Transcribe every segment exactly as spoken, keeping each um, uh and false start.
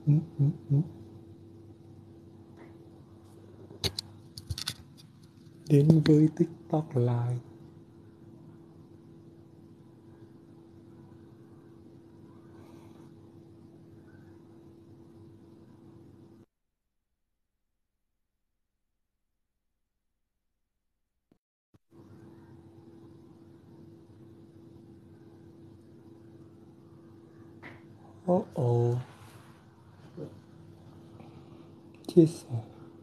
Đến với TikTok Live. Ồ ồ. Chia sẻ.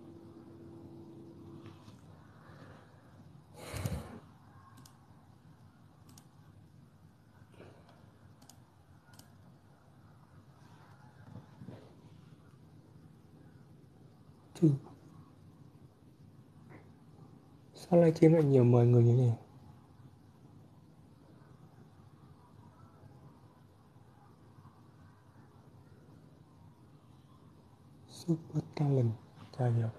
Chứ sao livestream lại nhiều mời người như thế này? Super talent. Chả hiểu.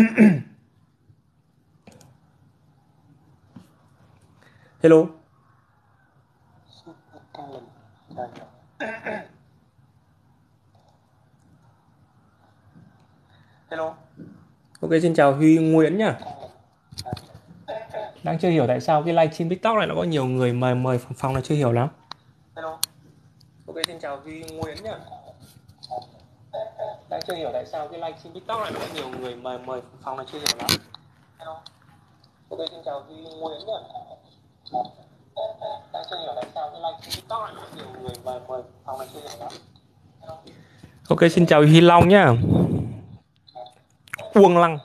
Hello. Super talent. Chả hiểu. Hello. Ok, xin chào Huy Nguyễn nhá. Đang chưa hiểu tại sao cái livestream TikTok này nó có nhiều người mời mời phòng phòng là chưa hiểu lắm. Hello. Ok, xin chào Huy Nguyễn nhá. Đang chưa hiểu tại sao cái livestream TikTok này nó có nhiều người mời mời phòng là chưa hiểu lắm. Hello. Ok, xin chào Huy Nguyễn nhá. Đang chưa hiểu tại sao cái livestream TikTok này nó có nhiều người mời mời phòng là chưa hiểu lắm. Hello. Ok, xin chào Huy Long nhá. Uông Lăng.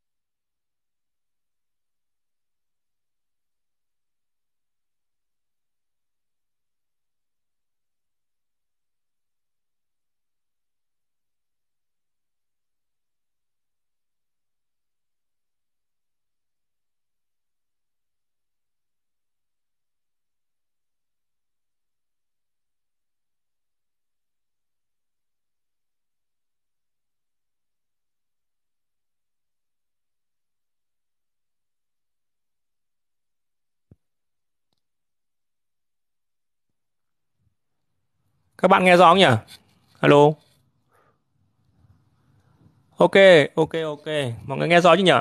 Các bạn nghe rõ không nhỉ? Alo. Ok, ok, ok. Mọi người nghe rõ chứ nhỉ?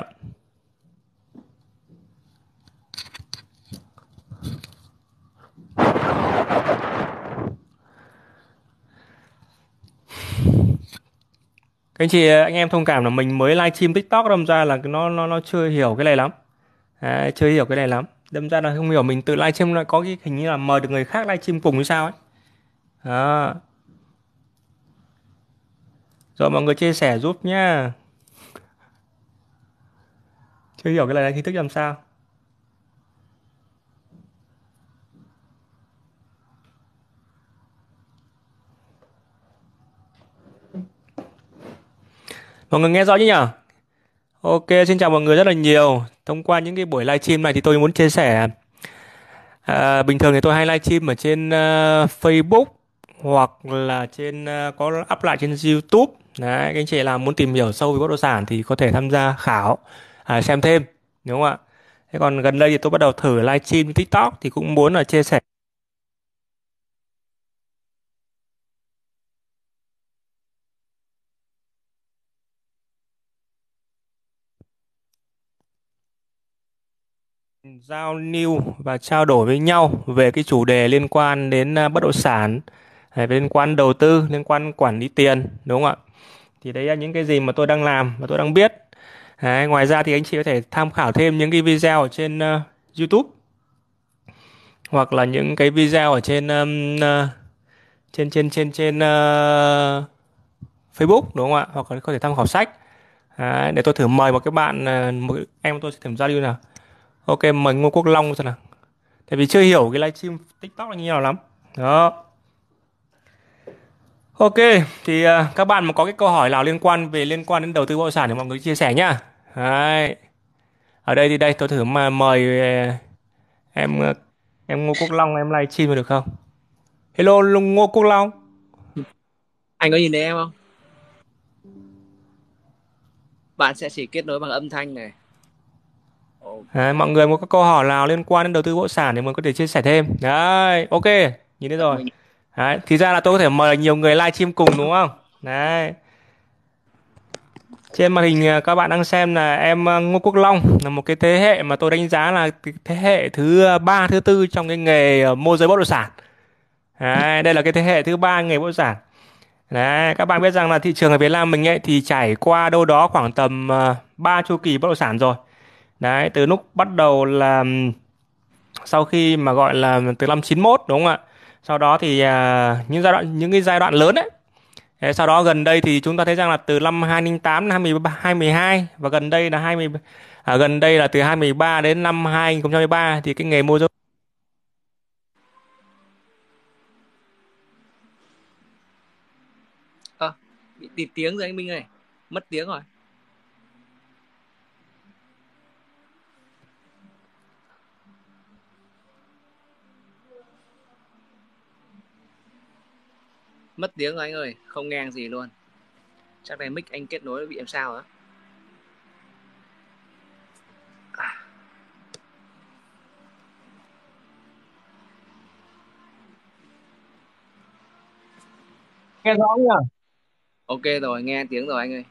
Các anh chị, anh em thông cảm là mình mới livestream TikTok, đâm ra là nó nó nó chưa hiểu cái này lắm. Đấy, chưa hiểu cái này lắm. Đâm ra là không hiểu mình tự livestream lại có cái hình như là mời được người khác livestream cùng hay sao ấy. Đó. Rồi mọi người chia sẻ giúp nhá. Chưa hiểu cái này thì thức làm sao? Mọi người nghe rõ chứ nhỉ? Ok, xin chào mọi người rất là nhiều. Thông qua những cái buổi livestream này thì tôi muốn chia sẻ. À, bình thường thì tôi hay livestream ở trên uh, Facebook hoặc là trên uh, có up lại trên YouTube. Đấy, các anh chị làm muốn tìm hiểu sâu về bất động sản thì có thể tham gia khảo, à, xem thêm, đúng không ạ? Thế còn gần đây thì tôi bắt đầu thử livestream TikTok thì cũng muốn là chia sẻ giao lưu và trao đổi với nhau về cái chủ đề liên quan đến à, bất động sản, hay liên quan đầu tư, liên quan quản lý tiền, đúng không ạ? Thì đấy là những cái gì mà tôi đang làm và tôi đang biết. Đấy, ngoài ra thì anh chị có thể tham khảo thêm những cái video ở trên uh, YouTube hoặc là những cái video ở trên um, uh, trên trên trên trên uh, Facebook, đúng không ạ? Hoặc là có thể tham khảo sách. Đấy, để tôi thử mời một cái bạn, uh, một em tôi sẽ thử giao lưu nào. Ok, mời Ngô Quốc Long xem nào. Tại vì chưa hiểu cái livestream TikTok là như nào lắm. Đó. Ok, thì uh, các bạn mà có cái câu hỏi nào liên quan về liên quan đến đầu tư bất động sản thì mọi người chia sẻ nhá. Đấy. Ở đây thì đây tôi thử mà mời uh, em uh, em Ngô Quốc Long em livestream được không? Hello Lung Ngô Quốc Long. Anh có nhìn thấy em không? Bạn sẽ chỉ kết nối bằng âm thanh này. Ồ, Đấy, mọi người có các câu hỏi nào liên quan đến đầu tư bất động sản thì mình có thể chia sẻ thêm. Đấy, ok, nhìn thấy rồi. mình Đấy, thì ra là tôi có thể mời nhiều người livestream cùng đúng không? Đấy. Trên màn hình à, các bạn đang xem là em à, Ngô Quốc Long, là một cái thế hệ mà tôi đánh giá là cái thế hệ thứ à, ba, thứ tư trong cái nghề à, môi giới bất động sản. Đấy, đây là cái thế hệ thứ ba nghề bất động sản. Đấy, các bạn biết rằng là thị trường ở Việt Nam mình ấy thì trải qua đâu đó khoảng tầm uh, ba chu kỳ bất động sản rồi. Đấy, từ lúc bắt đầu là ừm, sau khi mà gọi là từ năm chín mốt đúng không ạ? Sau đó thì à, những giai đoạn những cái giai đoạn lớn ấy. Thế sau đó gần đây thì chúng ta thấy rằng là từ năm hai không không tám đến hai không hai hai và gần đây là hai mươi à, gần đây là từ hai không một ba đến năm hai không hai ba thì cái nghề môi giới. Ơ, bị tịt tiếng rồi anh Minh ơi, mất tiếng rồi. Mất tiếng rồi anh ơi, không nghe gì luôn. Chắc là mic anh kết nối bị làm sao á. À, Nghe rõ nhỉ? ok rồi, nghe tiếng rồi anh ơi.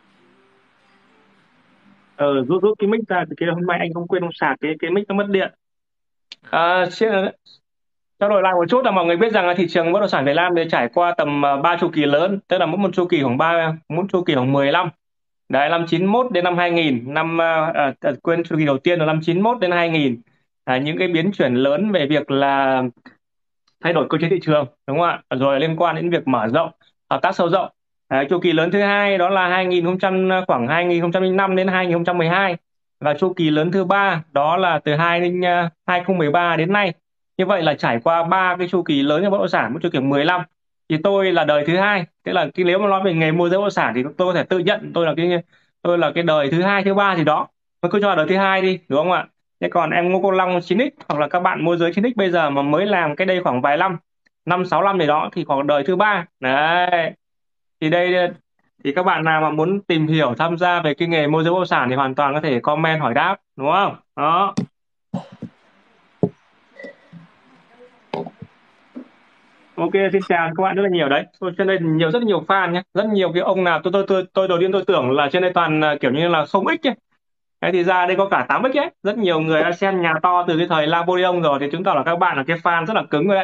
Ờ, rút rút cái mic ra thì cái hôm nay anh không quên không sạc cái cái mic nó mất điện. À, xin- trao đổi lại một chút là mọi người biết rằng là thị trường bất động sản Việt Nam thì trải qua tầm uh, ba chu kỳ lớn, tức là mỗi một chu kỳ khoảng ba mỗi chu kỳ khoảng mười năm. Đấy, năm chín mốt đến năm hai nghìn, năm uh, à, à, quên chu kỳ đầu tiên là năm chín mốt đến hai nghìn. À, những cái biến chuyển lớn về việc là thay đổi cơ chế thị trường đúng không ạ, rồi liên quan đến việc mở rộng hợp tác sâu rộng. Đấy, chu kỳ lớn thứ hai đó là hai nghìn khoảng hai nghìn không trăm lẻ năm đến hai nghìn không trăm mười hai, và chu kỳ lớn thứ ba đó là từ hai nghìn hai không một ba đến nay. Như vậy là trải qua ba cái chu kỳ lớn trong bất động sản, một chu kỳ mười năm. Thì tôi là đời thứ hai, tức là cái nếu mà nói về nghề môi giới bất động sản thì tôi có thể tự nhận tôi là cái tôi là cái đời thứ hai, thứ ba gì đó, tôi cứ cho là đời thứ hai đi đúng không ạ. Thế còn em Ngô Cô Long chín x hoặc là các bạn môi giới chín x bây giờ mà mới làm cái đây khoảng vài năm, năm sáu năm gì đó thì khoảng đời thứ ba đấy. Thì đây thì các bạn nào mà muốn tìm hiểu tham gia về cái nghề môi giới bất động sản thì hoàn toàn có thể comment hỏi đáp đúng không đó. Ok, xin chào các bạn rất là nhiều đấy. Tôi trên đây nhiều rất nhiều fan nhé, rất nhiều cái ông nào tôi tôi tôi tôi đầu tiên tôi tưởng là trên đây toàn là kiểu như là không x ấy. Thế thì ra đây có cả tám x ấy, rất nhiều người đã xem nhà to từ cái thời Napoleon rồi, thì chứng tỏ là các bạn là cái fan rất là cứng rồi đấy.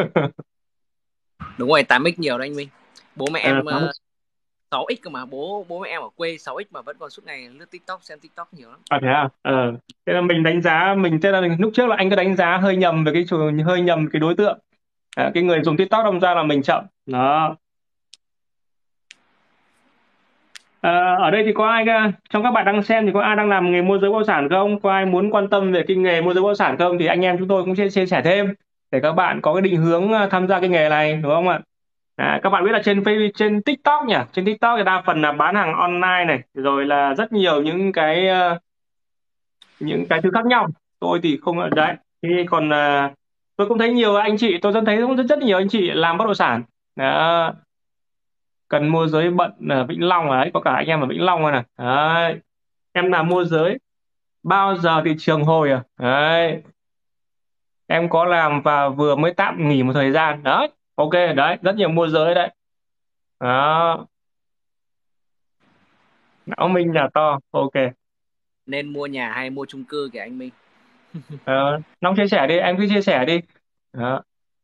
Đúng rồi, tám x nhiều đấy anh Minh. Bố mẹ Ờ, em tám uh, sáu x cơ mà, bố bố mẹ em ở quê sáu x mà vẫn còn suốt ngày lướt TikTok, xem TikTok nhiều lắm. À thế à? Ờ. Thế là mình đánh giá mình thế là lúc trước là anh có đánh giá hơi nhầm về cái chủ hơi nhầm cái đối tượng. À, cái người dùng TikTok đâm ra là mình chậm. Đó. Ờ, ở đây thì có ai ờ, trong các bạn đang xem thì có ai đang làm nghề môi giới bất động sản không? Có ai muốn quan tâm về cái nghề môi giới bất động sản không? Thì anh em chúng tôi cũng sẽ chia sẻ thêm để các bạn có cái định hướng ờ, tham gia cái nghề này đúng không ạ? À, các bạn biết là trên Facebook, trên TikTok nhỉ? Trên TikTok thì đa phần là bán hàng online này, rồi là rất nhiều những cái ờ, những cái thứ khác nhau. Tôi thì không đấy. Thế còn à, tôi cũng thấy nhiều anh chị, tôi vẫn thấy cũng rất, rất nhiều anh chị làm bất động sản. Đó. Cần môi giới bận ở Vĩnh Long ấy, có cả anh em ở Vĩnh Long rồi này. Đấy. Em làm môi giới bao giờ thị trường hồi à? Đấy. Em có làm và vừa mới tạm nghỉ một thời gian. Đấy. Ok, đấy, rất nhiều môi giới đấy. Đó. Não Minh nhà to. Ok. Nên mua nhà hay mua chung cư kìa anh Minh? Ờ, Long chia sẻ đi, em cứ chia sẻ đi. Đó.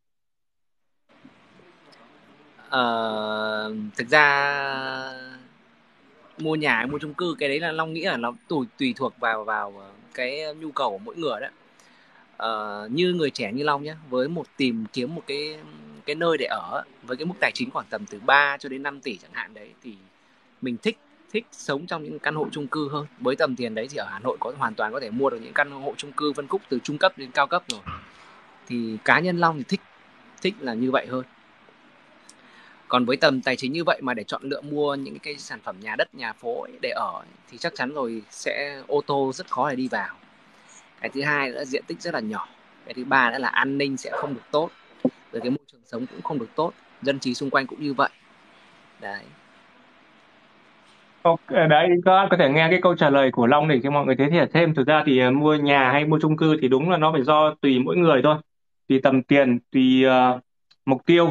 Ờ, thực ra mua nhà hay mua chung cư, cái đấy là Long nghĩ là nó tùy tùy thuộc vào vào cái nhu cầu của mỗi người đấy. Ờ, như người trẻ như Long nhé, với một tìm kiếm một cái cái nơi để ở với cái mức tài chính khoảng tầm từ ba cho đến năm tỷ chẳng hạn đấy, thì mình thích thích sống trong những căn hộ chung cư hơn. Với tầm tiền đấy thì ở Hà Nội có hoàn toàn có thể mua được những căn hộ chung cư phân khúc từ trung cấp đến cao cấp rồi. Thì cá nhân Long thì thích thích là như vậy hơn. Còn với tầm tài chính như vậy mà để chọn lựa mua những cái sản phẩm nhà đất, nhà phố ấy để ở ấy, thì chắc chắn rồi sẽ ô tô rất khó để đi vào. Cái thứ hai là diện tích rất là nhỏ. Cái thứ ba nữa là an ninh sẽ không được tốt, rồi cái môi trường sống cũng không được tốt, dân trí xung quanh cũng như vậy. Đấy. Ok, đấy các bạn có thể nghe cái câu trả lời của Long để cho mọi người thấy thiệt thêm. Thực ra thì ờ, mua nhà hay mua chung cư thì đúng là nó phải do tùy mỗi người thôi, tùy tầm tiền, tùy ờ, mục tiêu.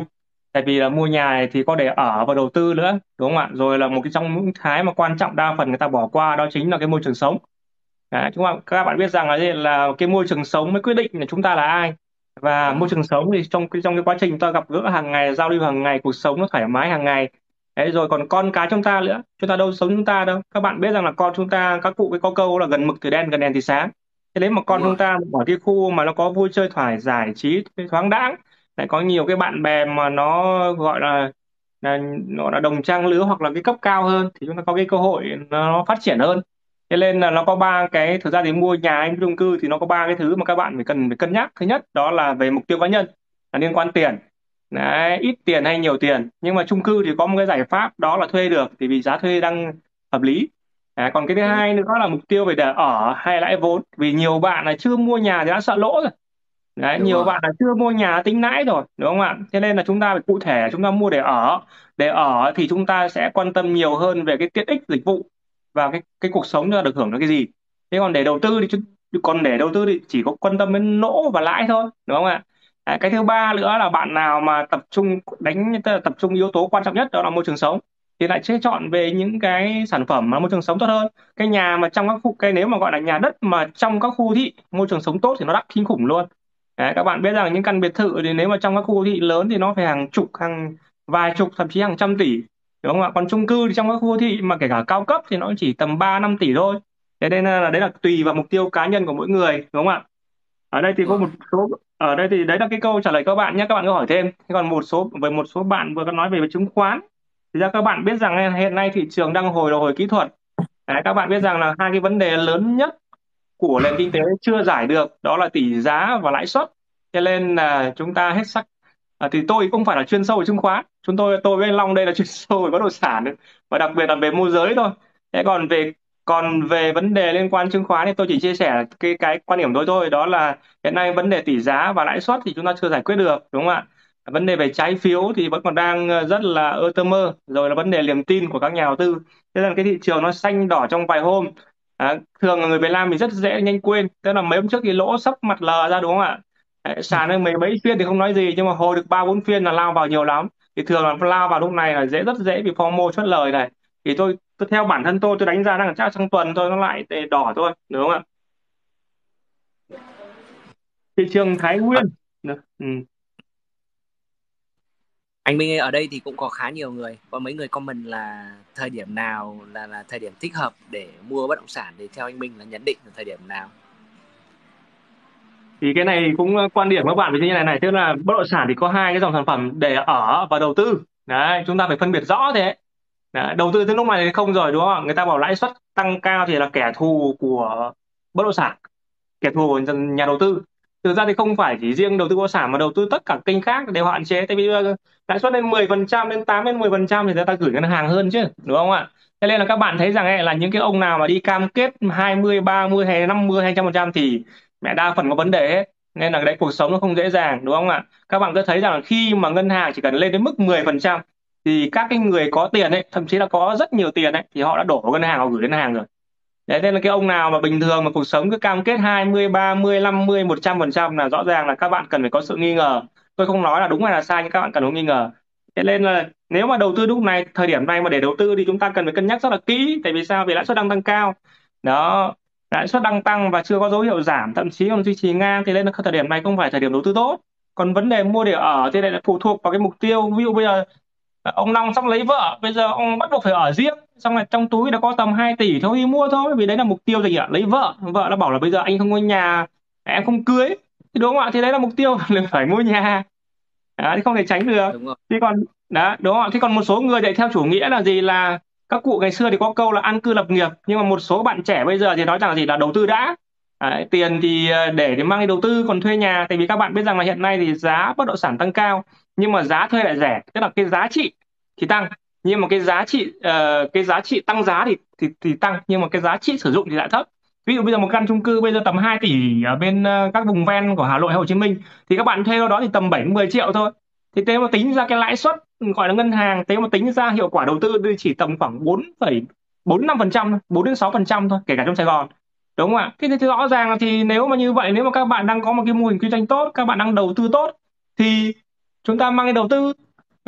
Tại vì là mua nhà này thì có để ở và đầu tư nữa, đúng không ạ? Rồi là một cái trong những cái mà quan trọng đa phần người ta bỏ qua, đó chính là cái môi trường sống. Đấy, chúng bạn các bạn biết rằng là gì? Là cái môi trường sống mới quyết định là chúng ta là ai. Và Đúng môi rồi. trường sống thì trong cái trong cái quá trình chúng ta gặp gỡ hàng ngày, giao lưu hàng ngày, cuộc sống nó thoải mái hàng ngày. Đấy, rồi còn con cái chúng ta nữa, chúng ta đâu sống chúng ta đâu. Các bạn biết rằng là con chúng ta, các cụ cái có câu là gần mực thì đen, gần đèn thì sáng. Thế nếu mà Đúng con rồi. chúng ta ở cái khu mà nó có vui chơi thoải giải trí thoáng đãng, lại có nhiều cái bạn bè mà nó gọi là là nó là đồng trang lứa hoặc là cái cấp cao hơn, thì chúng ta có cái cơ hội nó phát triển hơn. Thế nên là nó có ba cái, thực ra thì mua nhà hay mua chung cư thì nó có ba cái thứ mà các bạn phải cần phải cân nhắc. Thứ nhất đó là về mục tiêu cá nhân, là liên quan tiền. Đấy, ít tiền hay nhiều tiền. Nhưng mà chung cư thì có một cái giải pháp đó là thuê được, thì vì giá thuê đang hợp lý. Đấy, còn cái thứ Đúng rồi. hai nữa là mục tiêu về để ở hay lãi vốn, vì nhiều bạn là chưa mua nhà thì đã sợ lỗ rồi. Đấy, Đúng nhiều rồi. bạn là chưa mua nhà tính lãi rồi, đúng không ạ? Thế nên là chúng ta phải cụ thể, chúng ta mua để ở. Để ở thì chúng ta sẽ quan tâm nhiều hơn về cái tiện ích dịch vụ và cái cái cuộc sống chúng ta được hưởng được cái gì. Thế còn để đầu tư thì chúng- còn để đầu tư thì chỉ có quan tâm đến lỗ và lãi thôi, đúng không ạ? Đấy, cái thứ ba nữa là bạn nào mà tập trung đánh tức là tập trung yếu tố quan trọng nhất đó là môi trường sống, thì lại sẽ chọn về những cái sản phẩm mà môi trường sống tốt hơn. Cái nhà mà trong các khu, cái nếu mà gọi là nhà đất mà trong các khu thị môi trường sống tốt thì nó đắt kinh khủng luôn. Đấy, các bạn biết rằng những căn biệt thự thì nếu mà trong các khu đô thị lớn thì nó phải hàng chục, hàng vài chục, thậm chí hàng trăm tỷ, đúng không ạ? Còn chung cư thì trong các khu đô thị mà kể cả cao cấp thì nó chỉ tầm ba năm tỷ thôi. Thế nên là đấy là tùy vào mục tiêu cá nhân của mỗi người, đúng không ạ? Ở đây thì Đúng có rồi. một số, ở đây thì đấy là cái câu trả lời các bạn nhé, các bạn có hỏi thêm. Thế còn một số với một số bạn vừa có nói về chứng khoán, thì ra các bạn biết rằng hiện nay thị trường đang hồi đầu hồi kỹ thuật. Đấy, các bạn biết rằng là hai cái vấn đề lớn nhất của nền kinh tế chưa giải được đó là tỷ giá và lãi suất. Cho nên là chúng ta hết sắc, à, thì tôi cũng phải là chuyên sâu về chứng khoán, chúng tôi tôi với anh Long đây là chuyên sâu về bất động sản, và đặc biệt là về môi giới thôi. Thế còn về còn về vấn đề liên quan chứng khoán thì tôi chỉ chia sẻ cái cái quan điểm tôi thôi, đó là hiện nay vấn đề tỷ giá và lãi suất thì chúng ta chưa giải quyết được, đúng không ạ? Vấn đề về trái phiếu thì vẫn còn đang ờ, rất là ơ tơ mơ, rồi là vấn đề niềm tin của các nhà đầu tư. Thế nên cái thị trường nó xanh đỏ trong vài hôm. À, thường là người Việt Nam mình rất dễ nhanh quên, tức là mấy hôm trước thì lỗ sấp mặt lờ ra, đúng không ạ? Đấy, sàn lên mấy mấy phiên thì không nói gì, nhưng mà hồi được ba bốn phiên là lao vào nhiều lắm. Thì thường là lao vào lúc này là dễ, rất dễ bị FOMO chốt lời này. Thì tôi, tôi theo bản thân tôi tôi đánh giá rằng chắc trong tuần thôi nó lại để đỏ thôi, đúng không ạ? Thị trường Thái Ờ, Nguyên. Được. Ừ. anh Minh ơi, ở đây thì cũng có khá nhiều người, có mấy người comment là thời điểm nào là là thời điểm thích hợp để mua bất động sản, thì theo anh Minh là nhận định là thời điểm nào? Thì cái này cũng ờ, quan điểm của các bạn về như này này, tức là bất động sản thì có hai cái dòng sản phẩm để ở và đầu tư. Đấy, chúng ta phải phân biệt rõ thế. Đấy, đầu tư tới lúc này thì không rồi, đúng không ạ? Người ta bảo lãi suất tăng cao thì là kẻ thù của bất động sản, kẻ thù của nhà đầu tư. Thực ra thì không phải chỉ riêng đầu tư bất động sản mà đầu tư tất cả kênh khác đều hạn chế, tại vì ờ, lãi suất lên mười phần trăm, lên tám đến mười phần trăm thì người ta gửi ngân hàng hơn chứ, đúng không ạ? Thế nên là các bạn thấy rằng ấy, là những cái ông nào mà đi cam kết hai mươi, ba mươi hay năm mươi hay trăm phần trăm thì mẹ đa phần có vấn đề hết. Nên là đấy, cuộc sống nó không dễ dàng, đúng không ạ? Các bạn cứ thấy rằng là khi mà ngân hàng chỉ cần lên đến mức mười phần trăm thì các cái người có tiền ấy, thậm chí là có rất nhiều tiền ấy, thì họ đã đổ vào ngân hàng, họ gửi ngân hàng rồi. Đấy, nên là cái ông nào mà bình thường mà cuộc sống cứ cam kết hai mươi, ba mươi, năm mươi, một trăm phần trăm là rõ ràng là các bạn cần phải có sự nghi ngờ. Tôi không nói là đúng hay là sai, nhưng các bạn cần có nghi ngờ. Thế nên là nếu mà đầu tư lúc này, thời điểm này mà để đầu tư thì chúng ta cần phải cân nhắc rất là kỹ. Tại vì sao? Vì lãi suất đang tăng cao. Đó, lãi suất đang tăng và chưa có dấu hiệu giảm, thậm chí còn duy trì ngang, thì nên là thời điểm này không phải thời điểm đầu tư tốt. Còn vấn đề mua để ở thì lại là phụ thuộc vào cái mục tiêu. Ví dụ bây giờ ông Long sắp lấy vợ, bây giờ ông bắt buộc phải ở riêng, xong rồi trong túi nó có tầm hai tỷ thôi thì mua thôi, vì đấy là mục tiêu gì ạ? Lấy vợ. Vợ nó bảo là bây giờ anh không có nhà, em không cưới, thì đúng không ạ? Thì đấy là mục tiêu là phải mua nhà. Đó, thì không thể tránh được. Đúng rồi. Thế còn đó, đúng không ạ? Thế còn một số người lại theo chủ nghĩa là gì, là các cụ ngày xưa thì có câu là an cư lập nghiệp, nhưng mà một số bạn trẻ bây giờ thì nói rằng là gì, là đầu tư đã. Đấy, tiền thì ờ, để để mang đi đầu tư, còn thuê nhà, tại vì các bạn biết rằng là hiện nay thì giá bất động sản tăng cao nhưng mà giá thuê lại rẻ, tức là cái giá trị thì tăng, nhưng mà cái giá trị ờ, cái giá trị tăng giá thì thì thì tăng, nhưng mà cái giá trị sử dụng thì lại thấp. Ví dụ bây giờ một căn chung cư bây giờ tầm hai tỷ ở bên ờ, các vùng ven của Hà Nội hay Hồ Chí Minh, thì các bạn thuê ở đó thì tầm bảy mười triệu thôi. Thì nếu mà tính ra cái lãi suất gọi là ngân hàng, nếu mà tính ra hiệu quả đầu tư thì chỉ tầm khoảng bốn phẩy bốn năm phần trăm, bốn đến sáu phần trăm thôi, kể cả trong Sài Gòn, đúng không ạ? Thế thì rõ ràng là thì nếu mà như vậy, nếu mà các bạn đang có một cái mô hình kinh doanh tốt, các bạn đang đầu tư tốt, thì chúng ta mang cái đầu tư.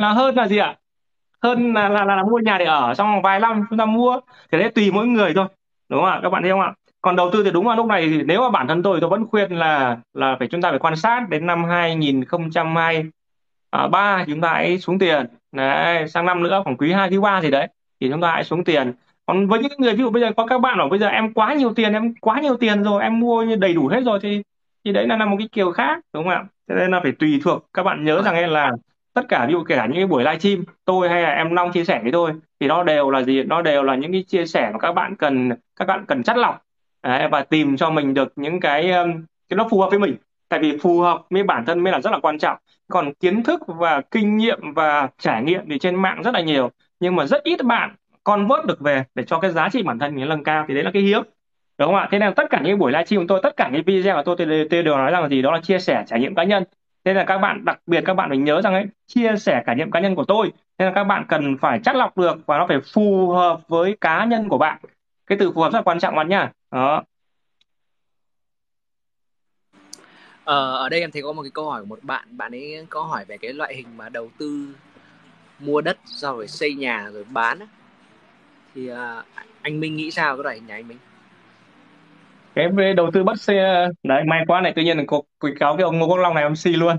là hơn là gì ạ? Hơn là là, là, là mua nhà để ở xong vài năm chúng ta mua, thì đấy tùy mỗi người thôi, đúng không ạ các bạn thấy không ạ? Còn đầu tư thì đúng là lúc này thì nếu mà bản thân tôi tôi vẫn khuyên là là phải chúng ta phải quan sát đến năm hai nghìn không trăm hai ba chúng ta hãy xuống tiền đấy, sang năm nữa khoảng quý hai quý ba gì đấy thì chúng ta hãy xuống tiền. Còn với những người ví dụ bây giờ có các bạn bảo bây giờ em quá nhiều tiền, em quá nhiều tiền rồi em mua như đầy đủ hết rồi thì thì đấy là là một cái kiểu khác, đúng không ạ? Cho nên là phải tùy thuộc, các bạn nhớ rằng Vâng. ấy là tất cả ví dụ kể cả những cái buổi livestream tôi hay là em Long chia sẻ với tôi thì nó đều là gì, nó đều là những cái chia sẻ mà các bạn cần các bạn cần chắt lọc đấy, và tìm cho mình được những cái um, cái nó phù hợp với mình, tại vì phù hợp với bản thân mới là rất là quan trọng. Còn kiến thức và kinh nghiệm và trải nghiệm thì trên mạng rất là nhiều, nhưng mà rất ít bạn convert được về để cho cái giá trị bản thân mình nâng cao, thì đấy là cái hiếm, đúng không ạ? Thế nên tất cả những buổi livestream của tôi, tất cả những video của tôi tôi đều, tôi đều nói rằng là gì, đó là chia sẻ trải nghiệm cá nhân. Thế là các bạn đặc biệt các bạn phải nhớ rằng ấy, chia sẻ trải nghiệm cá nhân của tôi, nên là các bạn cần phải chắt lọc được và nó phải phù hợp với cá nhân của bạn. Cái từ phù hợp rất là quan trọng bạn nhá. Đó. Ờ, ở đây em thấy có một cái câu hỏi của một bạn, bạn ấy có hỏi về cái loại hình mà đầu tư mua đất sau rồi xây nhà rồi bán á. Thì à, anh Minh nghĩ sao cái loại hình nhà anh Minh? Cái về đầu tư bắt xe đấy, may quá này tự nhiên có quảng cáo cái ông Ngô Quốc Long này em xê luôn.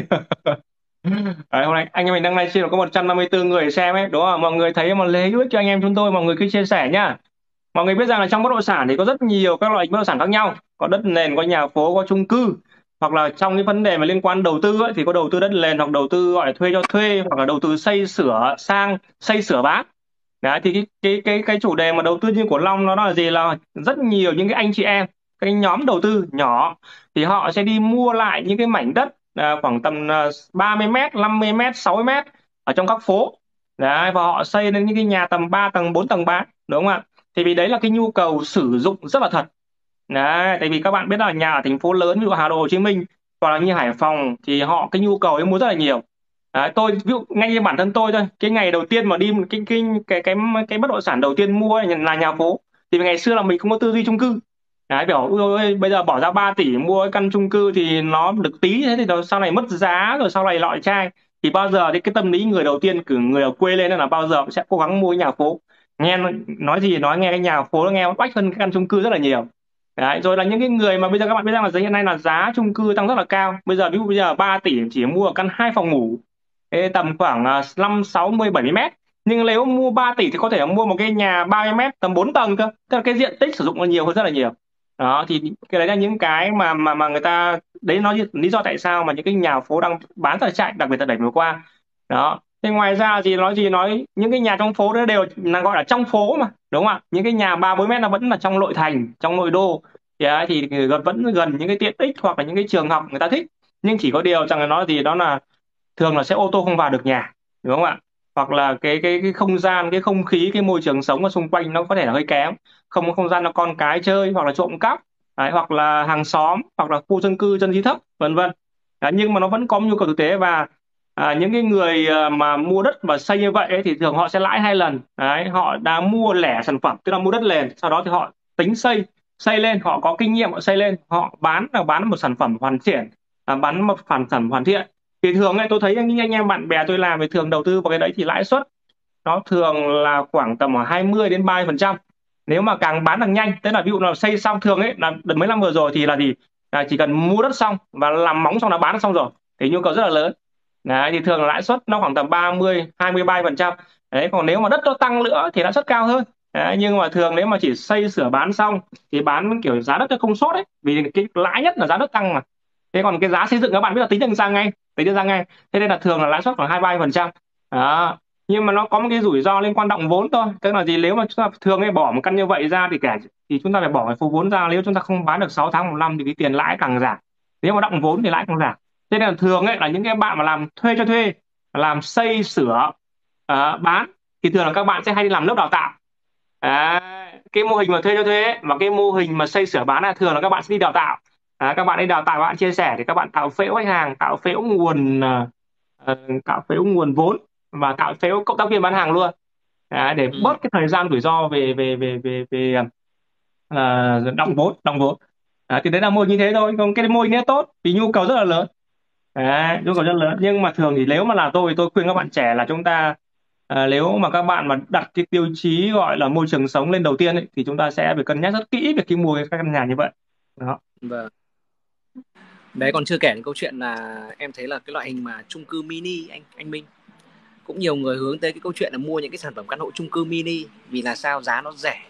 Đấy, hôm nay anh em mình đang livestream có một trăm năm mươi tư người xem ấy, đúng không? Mọi người thấy mà lấy hữu ích cho anh em chúng tôi, mọi người cứ chia sẻ nhá. Mọi người biết rằng là trong bất động sản thì có rất nhiều các loại hình bất động sản khác nhau, có đất nền, có nhà phố, có chung cư, hoặc là trong cái vấn đề mà liên quan đầu tư ấy, thì có đầu tư đất nền hoặc đầu tư gọi là thuê cho thuê, hoặc là đầu tư xây sửa sang, xây sửa bán. Đấy thì cái cái cái cái chủ đề mà đầu tư như của Long nó là gì, là rất nhiều những cái anh chị em, cái nhóm đầu tư nhỏ thì họ sẽ đi mua lại những cái mảnh đất à, khoảng tầm à, ba mươi mét, năm mươi mét, sáu mươi mét ở trong các phố. Đấy, và họ xây lên những cái nhà tầm ba tầng, bốn tầng bán, đúng không ạ? Thì vì đấy là cái nhu cầu sử dụng rất là thật. Đấy, tại vì các bạn biết là nhà ở thành phố lớn ví dụ Hà Nội, Hồ Chí Minh hoặc là như Hải Phòng thì họ cái nhu cầu ấy mua rất là nhiều. Đấy, tôi ví dụ ngay như bản thân tôi thôi, cái ngày đầu tiên mà đi cái cái cái cái cái bất động sản đầu tiên mua là nhà phố, thì ngày xưa là mình không có tư duy chung cư. Đấy, biểu ui ôi, bây giờ bỏ ra ba tỷ mua cái căn chung cư thì nó được tí, thế thì nó sau này mất giá rồi sau này lọi chai. Thì bao giờ thì cái tâm lý người đầu tiên cử người ở quê lên là bao giờ cũng sẽ cố gắng mua cái nhà phố. Nghe nói gì nói, nghe cái nhà phố nó nghe nó bách hơn cái căn chung cư rất là nhiều. Đấy, rồi là những cái người mà bây giờ các bạn biết rằng là hiện nay là giá chung cư tăng rất là cao, bây giờ ví dụ bây giờ ba tỷ chỉ mua căn hai phòng ngủ. Ê, tầm khoảng à, năm sáu mươi bảy mươi mét, nhưng nếu mua ba tỷ thì có thể là mua một cái nhà ba mươi mét tầm bốn tầng cơ, tức là cái diện tích sử dụng là nhiều hơn rất là nhiều. Đó thì cái đấy là những cái mà mà mà người ta, đấy nó lý do tại sao mà những cái nhà phố đang bán rất là chạy, đặc biệt là đẩy vừa qua. Đó, thế ngoài ra thì nói gì nói, những cái nhà trong phố đó đều là gọi là trong phố mà, đúng không ạ? Những cái nhà ba bốn mét nó vẫn là trong nội thành, trong nội đô, thì, đấy, thì gần vẫn gần những cái tiện ích hoặc là những cái trường học người ta thích. Nhưng chỉ có điều rằng là nó gì đó là thường là sẽ ô tô không vào được nhà, đúng không ạ? Hoặc là cái cái cái không gian, cái không khí, cái môi trường sống ở xung quanh nó có thể là hơi kém, không có không gian cho con cái chơi hoặc là trộm cắp. Đấy, hoặc là hàng xóm hoặc là khu dân cư dân trí thấp vân vân. Đấy, nhưng mà nó vẫn có nhu cầu thực tế, và à, những cái người à, mà mua đất và xây như vậy ấy, thì thường họ sẽ lãi hai lần. Đấy, họ đã mua lẻ sản phẩm tức là mua đất nền, sau đó thì họ tính xây, xây lên họ có kinh nghiệm họ xây lên, họ bán là bán một sản phẩm hoàn thiện, à, bán một sản phẩm hoàn thiện. Thì thường ấy, tôi thấy những anh em bạn bè tôi làm thì thường đầu tư vào cái đấy thì lãi suất nó thường là khoảng tầm hai mươi đến ba mươi phần trăm. Nếu mà càng bán càng nhanh, tức là ví dụ là xây xong thường ấy là đợt mấy năm vừa rồi thì là gì, là chỉ cần mua đất xong và làm móng xong là bán xong rồi, thì nhu cầu rất là lớn. Đấy, thì thường là lãi suất nó khoảng tầm ba mươi hai mươi ba phần trăm. Đấy, còn nếu mà đất nó tăng nữa thì lãi suất cao hơn. Đấy, nhưng mà thường nếu mà chỉ xây sửa bán xong thì bán kiểu giá đất nó không sốt ấy, vì cái lãi nhất là giá đất tăng mà. Thế còn cái giá xây dựng các bạn biết là tính được ra ngay, tính được ra ngay. Thế nên là thường là lãi suất khoảng hai ba phần trăm. Đó, nhưng mà nó có một cái rủi ro liên quan động vốn thôi, tức là gì, nếu mà chúng ta thường ấy bỏ một căn như vậy ra thì cả thì chúng ta phải bỏ cái số vốn ra, nếu chúng ta không bán được sáu tháng một năm thì cái tiền lãi càng giảm, nếu mà động vốn thì lãi càng giảm. Thế nên là thường ấy là những cái bạn mà làm thuê cho thuê, làm xây sửa, ờ, bán, thì thường là các bạn sẽ hay đi làm lớp đào tạo. Đấy, cái mô hình mà thuê cho thuê ấy, và cái mô hình mà xây sửa bán là thường là các bạn sẽ đi đào tạo. Đấy, các bạn đi đào tạo, các bạn chia sẻ thì các bạn tạo phễu khách hàng, tạo phễu nguồn ờ, ờ, tạo phễu nguồn vốn và tạo phễu cộng tác viên bán hàng luôn. Đấy, để Ừ. bớt cái thời gian rủi ro về về về về về ờ, động vốn động vốn. Đấy, thì đấy là mô hình như thế thôi, còn cái mô hình này tốt vì nhu cầu rất là lớn. Đấy, nhu cầu rất lớn, nhưng mà thường thì nếu mà là tôi tôi khuyên các bạn trẻ là chúng ta, à, nếu mà các bạn mà đặt cái tiêu chí gọi là môi trường sống lên đầu tiên ấy, thì chúng ta sẽ phải cân nhắc rất kỹ về khi mua cái căn nhà như vậy đó. Vâng. Đấy, còn chưa kể đến câu chuyện là em thấy là cái loại hình mà chung cư mini, anh anh Minh, cũng nhiều người hướng tới cái câu chuyện là mua những cái sản phẩm căn hộ chung cư mini, vì là sao, giá nó rẻ.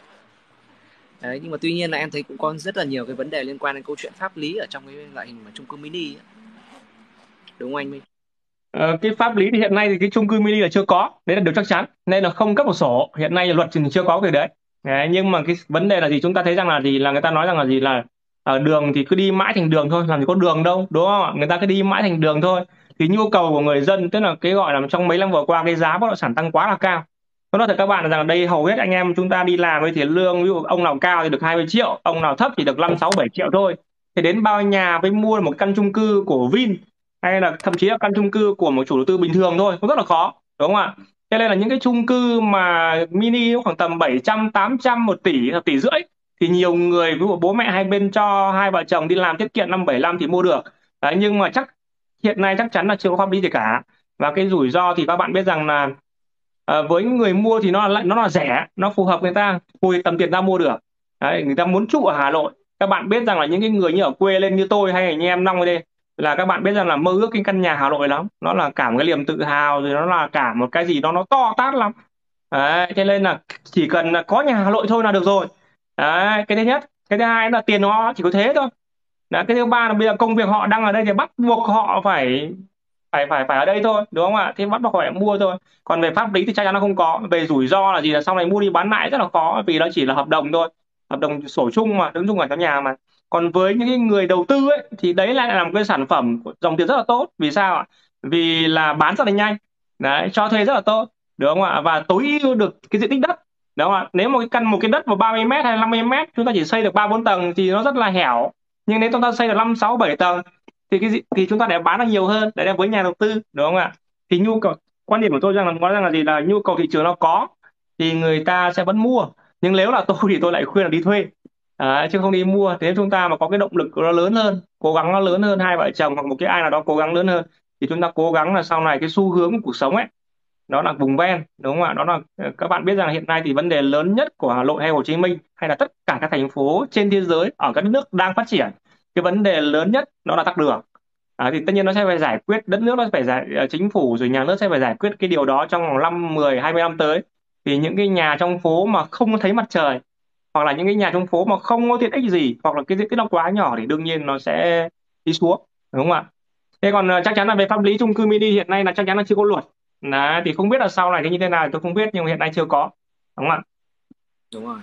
Đấy, nhưng mà tuy nhiên là em thấy cũng có rất là nhiều cái vấn đề liên quan đến câu chuyện pháp lý ở trong cái loại hình mà chung cư mini ấy. Đúng không anh Minh? Ờ, cái pháp lý thì hiện nay thì cái chung cư mini là chưa có, đấy là điều chắc chắn, nên là không cấp một sổ, hiện nay là luật thì chưa có cái đấy. Đấy, nhưng mà cái vấn đề là gì, chúng ta thấy rằng là gì, là người ta nói rằng là gì, là ở đường thì cứ đi mãi thành đường thôi, làm gì có đường đâu, đúng không ạ, người ta cứ đi mãi thành đường thôi. Thì nhu cầu của người dân, tức là cái gọi là trong mấy năm vừa qua cái giá bất động sản tăng quá là cao. Tôi nói thật các bạn là rằng là đây hầu hết anh em chúng ta đi làm với thì lương, ví dụ ông nào cao thì được hai mươi triệu, ông nào thấp thì được năm sáu bảy triệu thôi. Thì đến bao nhà với mua một căn chung cư của Vin, hay là thậm chí là căn chung cư của một chủ đầu tư bình thường thôi cũng rất là khó, đúng không ạ. Cho nên là những cái chung cư mà mini khoảng tầm bảy trăm tám trăm một tỷ hoặc tỷ rưỡi thì nhiều người, ví dụ bố mẹ hai bên cho hai vợ chồng đi làm tiết kiệm năm bảy năm thì mua được. Đấy, nhưng mà chắc hiện nay chắc chắn là chưa có pháp lý gì cả. Và cái rủi ro thì các bạn biết rằng là, à, với người mua thì nó là nó là rẻ, nó phù hợp người ta, phù tầm tiền ta mua được. Đấy, người ta muốn trụ ở Hà Nội, các bạn biết rằng là những cái người như ở quê lên như tôi hay là anh em Long ở đây, là các bạn biết rằng là mơ ước cái căn nhà Hà Nội lắm, nó là cả một cái niềm tự hào, rồi nó là cả một cái gì đó nó to tát lắm. Đấy, cho nên là chỉ cần là có nhà Hà Nội thôi là được rồi. Đấy, cái thứ nhất. Cái thứ hai là tiền nó chỉ có thế thôi. Đấy, cái thứ ba là bây giờ công việc họ đang ở đây thì bắt buộc họ phải phải phải phải ở đây thôi, đúng không ạ, thì bắt buộc họ phải mua thôi. Còn về pháp lý thì chắc chắn nó không có. Về rủi ro là gì, là sau này mua đi bán lại rất là khó, vì nó chỉ là hợp đồng thôi, hợp đồng sổ chung mà, đứng chung ở trong nhà mà. Còn với những cái người đầu tư ấy thì đấy lại là một cái sản phẩm của dòng tiền rất là tốt. Vì sao ạ? Vì là bán rất là nhanh, đấy, cho thuê rất là tốt, đúng không ạ, và tối ưu được cái diện tích đất, đúng không ạ. Nếu một cái căn một cái đất vào ba mươi mét hay năm mươi mét chúng ta chỉ xây được ba bốn tầng thì nó rất là hẻo, nhưng nếu chúng ta xây được năm sáu bảy tầng thì cái gì thì chúng ta để bán được nhiều hơn, đấy là với nhà đầu tư, đúng không ạ. Thì nhu cầu, quan điểm của tôi rằng là nói rằng là gì, là nhu cầu thị trường nó có thì người ta sẽ vẫn mua. Nhưng nếu là tôi thì tôi lại khuyên là đi thuê. Đấy, chứ không đi mua. Nếu chúng ta mà có cái động lực nó lớn hơn, cố gắng nó lớn hơn, hai vợ chồng hoặc một cái ai nào đó cố gắng lớn hơn, thì chúng ta cố gắng là sau này cái xu hướng của cuộc sống ấy, đó là vùng ven, đúng không ạ. Đó là, các bạn biết rằng là hiện nay thì vấn đề lớn nhất của Hà Nội hay Hồ Chí Minh hay là tất cả các thành phố trên thế giới ở các nước đang phát triển, cái vấn đề lớn nhất đó là tắc đường. À, thì tất nhiên nó sẽ phải giải quyết, đất nước nó phải giải, ờ, chính phủ rồi nhà nước sẽ phải giải quyết cái điều đó trong vòng năm mười hai mươi năm tới. Thì những cái nhà trong phố mà không thấy mặt trời, hoặc là những cái nhà trong phố mà không có tiện ích gì, hoặc là cái diện tích nó quá nhỏ, thì đương nhiên nó sẽ đi xuống, đúng không ạ. Thế còn ờ, chắc chắn là về pháp lý chung cư mini hiện nay là chắc chắn là chưa có luật. Đấy, thì không biết là sau này cái như thế nào thì tôi không biết, nhưng mà hiện nay chưa có, đúng không ạ. Đúng rồi.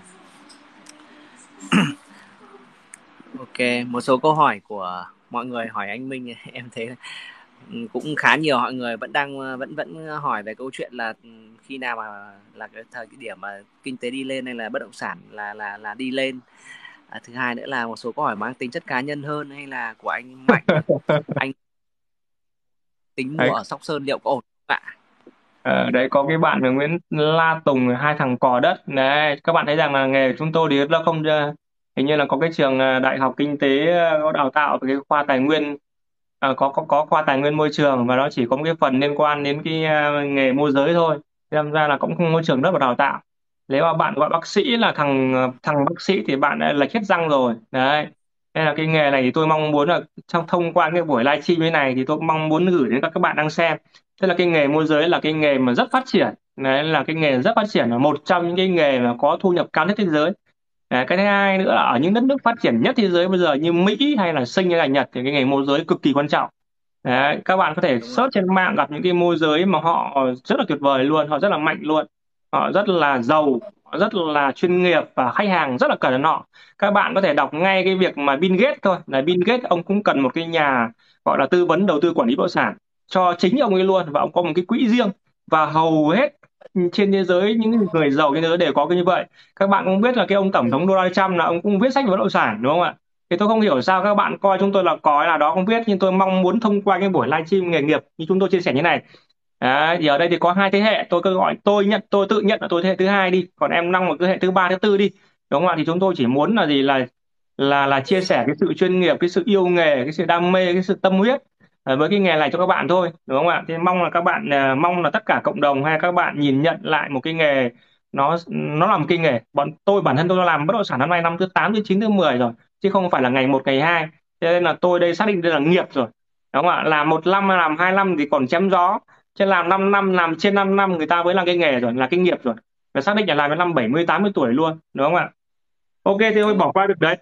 Ok, một số câu hỏi của mọi người hỏi anh Minh em thấy cũng khá nhiều, mọi người vẫn đang vẫn vẫn hỏi về câu chuyện là khi nào mà là cái thời cái điểm mà kinh tế đi lên hay là bất động sản là là là đi lên. À, thứ hai nữa là một số câu hỏi mang tính chất cá nhân hơn, hay là của anh Mạnh, anh tính mua Đấy, ở Sóc Sơn liệu có ổn không ạ? ờ, đấy có cái bạn về Nguyễn La Tùng, hai thằng cò đất đấy, các bạn thấy rằng là nghề của chúng tôi thì nó không, ờ, hình như là có cái trường, ờ, đại học kinh tế, ờ, có đào tạo về cái khoa tài nguyên, ờ, có có có khoa tài nguyên môi trường, và nó chỉ có một cái phần liên quan đến cái, ờ, nghề môi giới thôi. Thế ra là cũng không có trường đất và đào tạo. Nếu mà bạn gọi bác sĩ là thằng ờ, thằng bác sĩ thì bạn đã lệch hết răng rồi đấy. Nên là cái nghề này thì tôi mong muốn là trong thông qua cái buổi livestream như này thì tôi cũng mong muốn gửi đến các các bạn đang xem. Tức là cái nghề môi giới là cái nghề mà rất phát triển. Đấy là cái nghề rất phát triển, là một trong những cái nghề mà có thu nhập cao nhất thế giới. Đấy, cái thứ hai nữa là ở những đất nước phát triển nhất thế giới bây giờ như Mỹ hay là Sinh hay là Nhật thì cái nghề môi giới cực kỳ quan trọng. Đấy, các bạn có thể Đúng rồi. search trên mạng gặp những cái môi giới mà họ rất là tuyệt vời luôn, họ rất là mạnh luôn, họ rất là giàu, họ rất là chuyên nghiệp và khách hàng rất là cần đến họ. Các bạn có thể đọc ngay cái việc mà Bill Gates thôi, là Bill Gates ông cũng cần một cái nhà gọi là tư vấn đầu tư quản lý bất động sản cho chính ông ấy luôn, và ông có một cái quỹ riêng. Và hầu hết trên thế giới những người giàu trên thế giới đều có cái như vậy. Các bạn cũng biết là cái ông tổng thống Donald Trump là ông cũng viết sách về bất động sản, đúng không ạ. Thì tôi không hiểu sao các bạn coi chúng tôi là cói là đó không biết, nhưng tôi mong muốn thông qua cái buổi livestream nghề nghiệp như chúng tôi chia sẻ như này. Đấy, thì ở đây thì có hai thế hệ, tôi cứ gọi tôi nhận tôi tự nhận là tôi thế hệ thứ hai đi, còn em Long là thế hệ thứ ba thứ tư đi, đúng không ạ. Thì chúng tôi chỉ muốn là gì, là là là chia sẻ cái sự chuyên nghiệp, cái sự yêu nghề, cái sự đam mê, cái sự tâm huyết, ờ, với cái nghề này cho các bạn thôi, đúng không ạ? Thì mong là các bạn ờ, mong là tất cả cộng đồng hay các bạn nhìn nhận lại một cái nghề, nó nó là một cái nghề. Bọn tôi bản thân tôi làm bất động sản năm nay năm thứ tám thứ chín thứ mười rồi, chứ không phải là ngày một ngày hai. Cho nên là tôi đây xác định đây là nghiệp rồi, đúng không ạ? Làm một năm làm hai năm thì còn chém gió, chứ làm 5 năm làm trên 5 năm người ta mới là cái nghề rồi, là cái nghiệp rồi. Và xác định là làm đến năm bảy mươi tám mươi tuổi luôn, đúng không ạ? Ok thì tôi Đúng bỏ qua được đấy.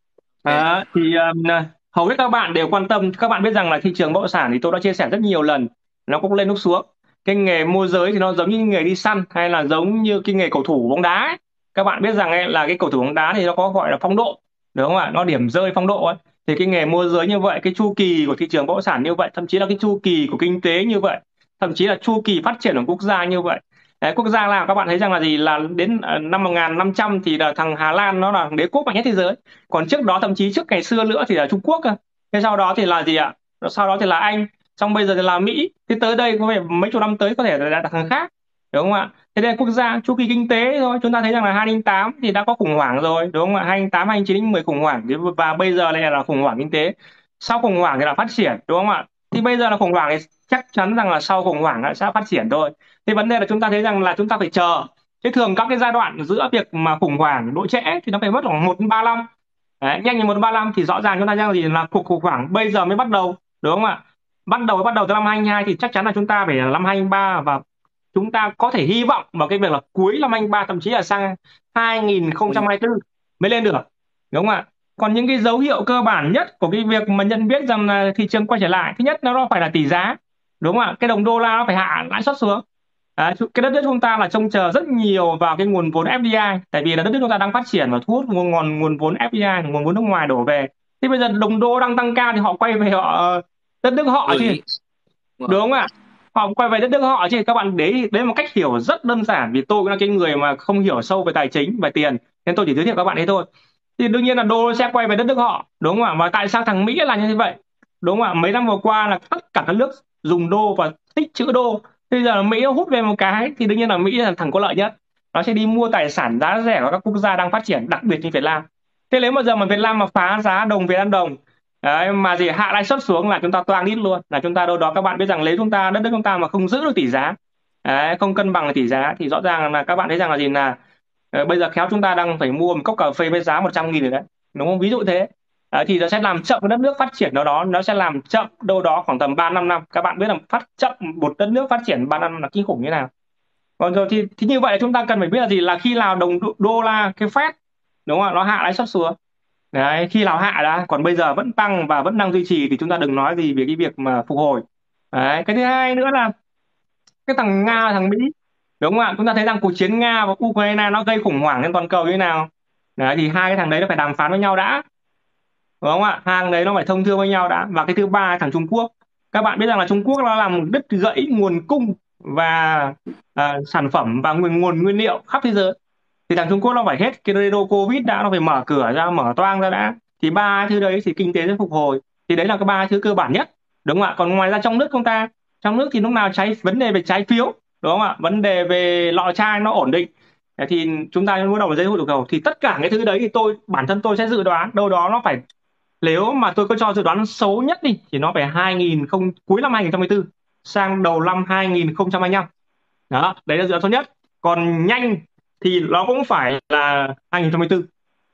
ok. À, thì um, hầu hết các bạn đều quan tâm, các bạn biết rằng là thị trường bất động sản thì tôi đã chia sẻ rất nhiều lần, nó cũng lên lúc xuống. Cái nghề môi giới thì nó giống như nghề đi săn, hay là giống như cái nghề cầu thủ bóng đá ấy. Các bạn biết rằng ấy, là cái cầu thủ bóng đá thì nó có gọi là phong độ, đúng không ạ? Nó điểm rơi phong độ ấy. Thì cái nghề môi giới như vậy, cái chu kỳ của thị trường bất động sản như vậy, thậm chí là cái chu kỳ của kinh tế như vậy, thậm chí là chu kỳ phát triển của quốc gia như vậy. Đấy, quốc gia nào các bạn thấy rằng là gì, là đến ờ, năm một nghìn năm trăm thì là thằng Hà Lan nó là đế quốc mạnh nhất thế giới. Còn trước đó, thậm chí trước ngày xưa nữa thì là Trung Quốc cơ. Thế sau đó thì là gì ạ? Sau đó thì là Anh, xong bây giờ thì là Mỹ. Thế tới đây có thể mấy chục năm tới có thể là là thằng khác, đúng không ạ? Thế đây là quốc gia chu kỳ kinh tế thôi. Chúng ta thấy rằng là hai không không tám thì đã có khủng hoảng rồi, đúng không ạ? hai không không tám hai không chín mười khủng hoảng, và bây giờ lại là khủng hoảng kinh tế. Sau khủng hoảng thì là phát triển, đúng không ạ? Thì bây giờ là khủng hoảng thì chắc chắn rằng là sau khủng hoảng sẽ phát triển thôi. Thì vấn đề là chúng ta thấy rằng là chúng ta phải chờ. Thế thường các cái giai đoạn giữa việc mà khủng hoảng độ trễ thì nó phải mất khoảng một đến ba năm. Đấy, nhanh như một ba năm thì rõ ràng chúng ta đang gì là cuộc khủng hoảng bây giờ mới bắt đầu, đúng không ạ? Bắt đầu bắt đầu từ năm hai không hai thì chắc chắn là chúng ta phải là năm hai không ba, và chúng ta có thể hy vọng vào cái việc là cuối năm hai không ba, thậm chí là sang hai không hai tư mới lên được, đúng không ạ? Còn những cái dấu hiệu cơ bản nhất của cái việc mà nhận biết rằng là thị trường quay trở lại, thứ nhất nó phải là tỷ giá, đúng không ạ? Cái đồng đô la nó phải hạ lãi suất xuống. Đấy, cái đất nước chúng ta là trông chờ rất nhiều vào cái nguồn vốn ép đê i, tại vì là đất nước chúng ta đang phát triển và thu hút nguồn nguồn nguồn vốn ép đê i, nguồn vốn nước ngoài đổ về. Thế bây giờ đồng đô đang tăng cao thì họ quay về họ ờ, đất nước họ chứ, Gửi. Đúng đúng rồi. không ạ? Họ quay về đất nước họ chứ. Các bạn đấy đấy là một cách hiểu rất đơn giản, vì tôi cũng là cái người mà không hiểu sâu về tài chính, về tiền, nên tôi chỉ giới thiệu các bạn đấy thôi. Thì đương nhiên là đô sẽ quay về đất nước họ, đúng không ạ? Và tại sao thằng Mỹ là như vậy, đúng không ạ? Mấy năm vừa qua là tất cả các nước dùng đô và tích trữ đô. Bây giờ là Mỹ nó hút về một cái thì đương nhiên là Mỹ là thằng có lợi nhất, nó sẽ đi mua tài sản giá rẻ của các quốc gia đang phát triển, đặc biệt như Việt Nam. Thế nếu mà giờ mà Việt Nam mà phá giá đồng Việt Nam đồng, đấy, mà gì hạ lãi suất xuống là chúng ta toang đít luôn, là chúng ta đâu đó các bạn biết rằng lấy chúng ta đất nước chúng ta mà không giữ được tỷ giá, đấy, không cân bằng được tỷ giá thì rõ ràng là các bạn thấy rằng là gì là ờ, bây giờ khéo chúng ta đang phải mua một cốc cà phê với giá một trăm nghìn rồi đấy, đúng không? Ví dụ thế. Đấy, thì nó sẽ làm chậm cái đất nước phát triển đó đó, nó sẽ làm chậm đâu đó khoảng tầm ba năm năm. Các bạn biết là phát chậm một đất nước phát triển ba năm là kinh khủng như nào. Còn rồi thì, thì như vậy là chúng ta cần phải biết là gì, là khi nào đồng đô, đô la cái Fed, đúng không ạ, nó hạ lãi suất xuống. Đấy, khi nào hạ đã, còn bây giờ vẫn tăng và vẫn đang duy trì thì chúng ta đừng nói gì về cái việc mà phục hồi. Đấy, cái thứ hai nữa là cái thằng Nga thằng Mỹ, đúng không ạ? Chúng ta thấy rằng cuộc chiến Nga và Ukraine nó gây khủng hoảng trên toàn cầu như thế nào. Đấy, thì hai cái thằng đấy nó phải đàm phán với nhau đã, đúng không ạ? Hai thằng đấy nó phải thông thương với nhau đã. Và cái thứ ba, thằng Trung Quốc, các bạn biết rằng là Trung Quốc nó làm đứt gãy nguồn cung và à, sản phẩm và nguồn nguồn nguyên liệu khắp thế giới. Thì thằng Trung Quốc nó phải hết cái rô Covid đã, nó phải mở cửa ra, mở toang ra đã, thì ba thứ đấy thì kinh tế sẽ phục hồi. Thì đấy là cái ba thứ cơ bản nhất, đúng không ạ? Còn ngoài ra trong nước chúng ta, trong nước thì lúc nào trái vấn đề về trái phiếu, đúng không ạ? Vấn đề về lọ chai nó ổn định. Thế thì chúng ta bắt đầu dây hút được cầu, thì tất cả cái thứ đấy thì tôi bản thân tôi sẽ dự đoán đâu đó nó phải, nếu mà tôi có cho dự đoán xấu nhất đi thì nó phải hai nghìn không cuối năm hai không hai tư sang đầu năm hai không hai lăm. Đó, đấy là dự đoán xấu nhất. Còn nhanh thì nó cũng phải là hai không hai tư.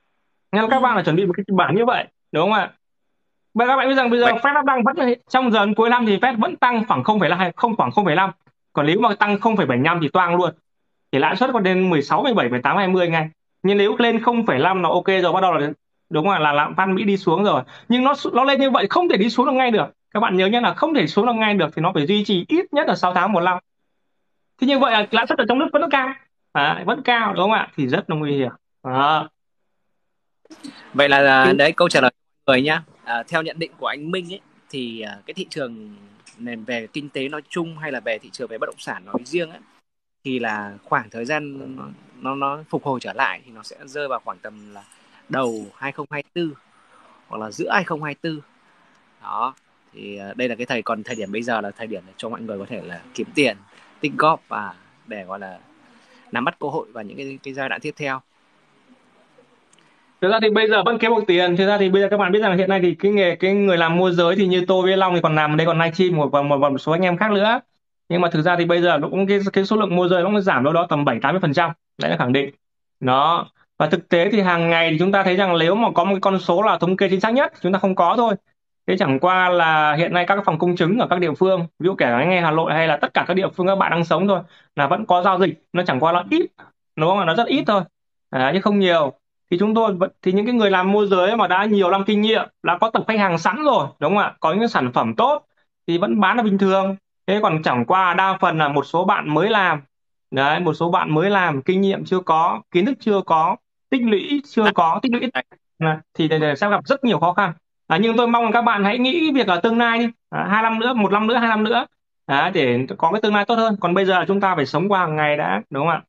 Nên các bạn Ừ. là chuẩn bị một cái kịch bản như vậy, đúng không ạ? Bây các bạn biết rằng bây giờ Vậy Fed nó đang vẫn trong giờ cuối năm thì Fed vẫn tăng khoảng không phẩy năm, không khoảng không phẩy năm. Còn nếu mà tăng không phẩy bảy năm thì toang luôn. Thì lãi suất có lên mười sáu, mười bảy, mười tám, hai mươi ngay. Nhưng nếu lên không phẩy năm là ok rồi, bắt đầu là đúng rồi, là lạm phát Mỹ đi xuống rồi. Nhưng nó nó lên như vậy không thể đi xuống được ngay được. Các bạn nhớ nhé, là không thể xuống được ngay được thì nó phải duy trì ít nhất là sáu tháng một năm. Thế như vậy là lãi suất ở trong nước vẫn cao, à, vẫn cao, đúng không ạ? Thì rất là nguy hiểm. Đó. vậy là à, Thì đấy câu trả lời của người nhá. À, theo nhận định của anh Minh ấy thì à, cái thị trường nền về kinh tế nói chung hay là về thị trường về bất động sản nói riêng ấy, thì là khoảng thời gian nó, nó nó phục hồi trở lại thì nó sẽ rơi vào khoảng tầm là đầu hai không hai tư hoặc là giữa hai không hai tư. Đó, thì à, đây là cái thời còn thời điểm bây giờ là thời điểm để cho mọi người có thể là kiếm tiền, tích góp và để gọi là nắm bắt cơ hội vào những cái cái giai đoạn tiếp theo. Thực ra thì bây giờ vẫn kiếm được tiền. Thực ra thì bây giờ các bạn biết rằng là hiện nay thì cái nghề cái người làm môi giới thì như tôi với Long thì còn làm ở đây, còn livestream một và một, một số anh em khác nữa. Nhưng mà thực ra thì bây giờ nó cũng cái cái số lượng môi giới nó cũng giảm đâu đó tầm bảy tám mươi phần trăm. Đấy là khẳng định. Đó. Và thực tế thì hàng ngày thì chúng ta thấy rằng nếu mà có một cái con số là thống kê chính xác nhất chúng ta không có thôi. Thế chẳng qua là hiện nay các cái phòng công chứng ở các địa phương, ví dụ kể cả ngay Hà Nội hay là tất cả các địa phương các bạn đang sống thôi, là vẫn có giao dịch, nó chẳng qua là ít, đúng không? Nó rất ít thôi. Đấy, chứ không nhiều. Thì chúng tôi vẫn thì những cái người làm môi giới mà đã nhiều năm kinh nghiệm, đã có tập khách hàng sẵn rồi, đúng không ạ, có những sản phẩm tốt thì vẫn bán là bình thường. Thế còn chẳng qua đa phần là một số bạn mới làm. Đấy, một số bạn mới làm, kinh nghiệm chưa có, kiến thức chưa có, tích lũy chưa có, tích lũy ít, à, thì để, để sẽ gặp rất nhiều khó khăn. À, nhưng tôi mong là các bạn hãy nghĩ việc ở tương lai đi, à, hai năm nữa, một năm nữa, hai năm nữa, à, để có cái tương lai tốt hơn. Còn bây giờ là chúng ta phải sống qua hàng ngày đã, đúng không ạ?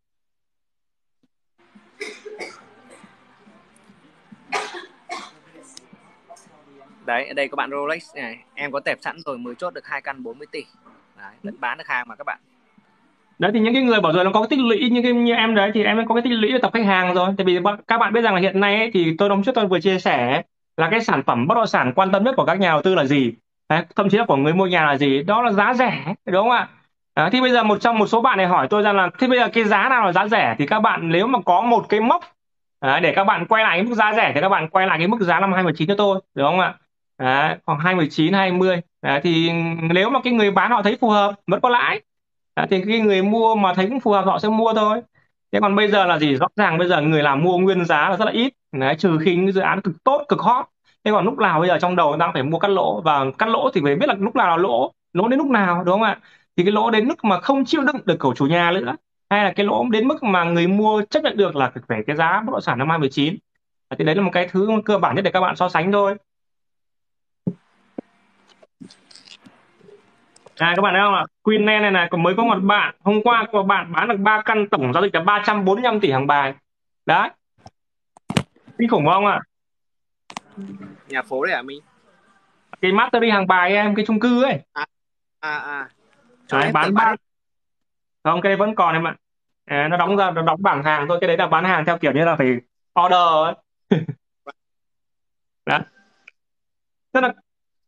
Đấy, ở đây có bạn Rolex này, em có tệp sẵn rồi, mới chốt được hai căn bốn mươi tỷ. Đấy, vẫn bán được hàng mà các bạn. Đấy thì những cái người bảo rồi nó có cái tích lũy như cái như em đấy thì em có cái tích lũy về tập khách hàng rồi. Tại vì các bạn biết rằng là hiện nay ấy, thì tôi hôm trước tôi vừa chia sẻ ấy, là cái sản phẩm bất động sản quan tâm nhất của các nhà đầu tư là gì? Đấy, thậm chí là của người mua nhà là gì? Đó là giá rẻ, đúng không ạ? À, thì bây giờ một trong một số bạn này hỏi tôi rằng là thế bây giờ cái giá nào là giá rẻ, thì các bạn nếu mà có một cái mốc, à, để các bạn quay lại cái mức giá rẻ thì các bạn quay lại cái mức giá năm hai mươi chín cho tôi, đúng không ạ? Đấy, khoảng hai mươi chín hai mươi. Đấy, thì nếu mà cái người bán họ thấy phù hợp vẫn có lãi. Đấy, thì cái người mua mà thấy cũng phù hợp họ sẽ mua thôi. Thế còn bây giờ là gì, rõ ràng bây giờ người làm mua nguyên giá là rất là ít. Đấy, trừ khi những dự án cực tốt cực hot. Thế còn lúc nào bây giờ trong đầu người ta cũng phải mua cắt lỗ, và cắt lỗ thì phải biết là lúc nào là lỗ, lỗ đến lúc nào, đúng không ạ? Thì cái lỗ đến mức mà không chịu đựng được của chủ nhà nữa, hay là cái lỗ đến mức mà người mua chấp nhận được là phải cái giá bất động sản năm hai mươi chín. Thì đấy là một cái thứ cơ bản nhất để các bạn so sánh thôi. À, các bạn thấy không ạ? Queenland này này, còn mới có một bạn hôm qua có một bạn bán được ba căn, tổng giao dịch là ba trăm bốn mươi lăm tỷ hàng bài. Đấy, kinh khủng không ạ? Nhà phố đấy hả Minh? Cái Mastery hàng bài em, cái chung cư ấy. À, à, à. Chỗ Đấy, đấy tẩy bán bán ba. hết. Không, cái đấy vẫn còn em ạ. À, nó đóng ra, nó đóng bảng hàng thôi, cái đấy là bán hàng theo kiểu như là phải order ấy. Đấy, tức là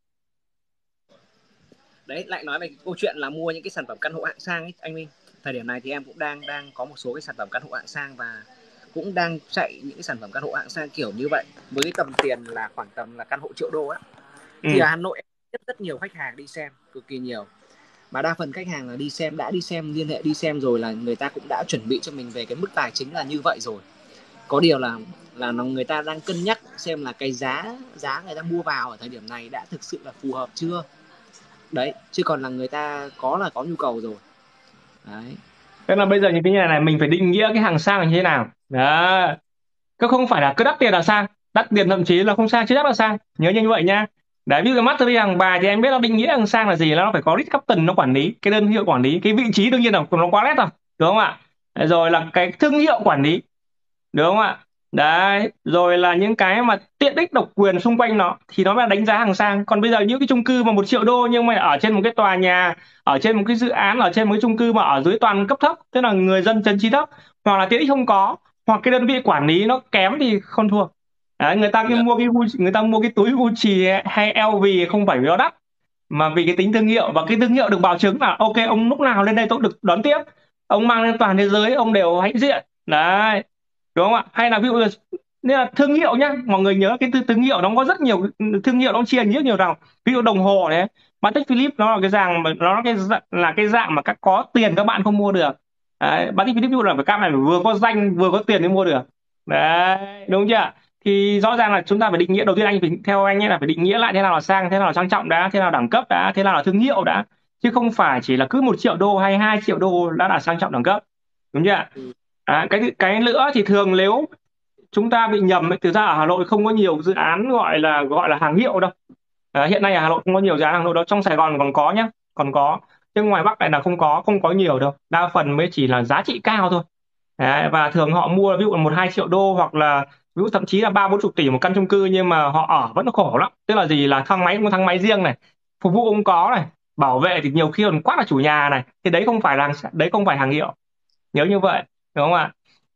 Đấy, lại nói về cái câu chuyện là mua những cái sản phẩm căn hộ hạng sang ấy anh Minh. Thời điểm này thì em cũng đang đang có một số cái sản phẩm căn hộ hạng sang, và cũng đang chạy những cái sản phẩm căn hộ hạng sang kiểu như vậy, với cái tầm tiền là khoảng tầm là căn hộ triệu đô á. Thì ừ. ở Hà Nội rất rất nhiều khách hàng đi xem, cực kỳ nhiều. Mà đa phần khách hàng là đi xem, đã đi xem, liên hệ đi xem rồi là người ta cũng đã chuẩn bị cho mình về cái mức tài chính là như vậy rồi. Có điều là là nó người ta đang cân nhắc xem là cái giá giá người ta mua vào ở thời điểm này đã thực sự là phù hợp chưa. Đấy, chứ còn là người ta có là có nhu cầu rồi. Đấy. Tức là bây giờ những cái nhà này mình phải định nghĩa cái hàng sang là như thế nào. Đó, cứ không phải là cứ đắt tiền là sang, đắt tiền thậm chí là không sang chứ chắc là sang, nhớ như vậy nha. Đấy, ví dụ Mastery hàng bài thì em biết nó định nghĩa hàng sang là gì, là nó phải có risk captain nó quản lý cái đơn hiệu, quản lý cái vị trí, đương nhiên là nó quá lét rồi, đúng không ạ? Rồi là cái thương hiệu quản lý, đúng không ạ? Đấy, rồi là những cái mà tiện ích độc quyền xung quanh nó thì nó là đánh giá hàng sang. Còn bây giờ những cái chung cư mà một triệu đô nhưng mà ở trên một cái tòa nhà, ở trên một cái dự án, ở trên một cái chung cư mà ở dưới toàn cấp thấp, tức là người dân trần trí thấp, hoặc là tiện ích không có, hoặc cái đơn vị quản lý nó kém thì không thua. Đấy, người ta cái Dạ. mua cái Gucci, người ta mua cái túi Gucci hay eo vê không phải vì nó đắt, mà vì cái tính thương hiệu, và cái thương hiệu được bảo chứng là ok, ông lúc nào lên đây tôi cũng được đón tiếp, ông mang lên toàn thế giới ông đều hãnh diện. Đấy, đúng không ạ? Hay là ví dụ là, nên là thương hiệu nhá, mọi người nhớ cái thương hiệu nó có rất nhiều thương hiệu, nó chia rất nhiều dòng. Ví dụ đồng hồ đấy, Patek Philippe nó là cái dạng mà nó là cái dạng, là cái dạng mà các có tiền các bạn không mua được. Đấy, Patek Philippe ví dụ là phải các này vừa có danh vừa có tiền mới mua được. Đấy, đúng chưa? Thì rõ ràng là chúng ta phải định nghĩa, đầu tiên anh phải theo anh ấy là phải định nghĩa lại thế nào là sang, thế nào là trang trọng đã, thế nào là đẳng cấp đã, thế nào là thương hiệu đã, chứ không phải chỉ là cứ một triệu đô hay hai triệu đô đã là sang trọng đẳng cấp, đúng chưa? Ừ. À, cái cái nữa thì thường nếu chúng ta bị nhầm ấy, thực ra ở Hà Nội không có nhiều dự án gọi là gọi là hàng hiệu đâu. À, hiện nay ở Hà Nội không có nhiều dự án hàng hiệu đâu, trong Sài Gòn còn có nhá, còn có, nhưng ngoài Bắc này là không có, không có nhiều đâu, đa phần mới chỉ là giá trị cao thôi. Đấy, và thường họ mua ví dụ là một hai triệu đô, hoặc là ví dụ thậm chí là ba bốn chục tỷ một căn chung cư, nhưng mà họ ở vẫn khổ lắm, tức là gì, là thang máy cũng có thang máy riêng này, phục vụ cũng có này, bảo vệ thì nhiều khi còn quát là chủ nhà này, thì đấy không phải là, đấy không phải hàng hiệu, nhớ như vậy, đúng không ạ?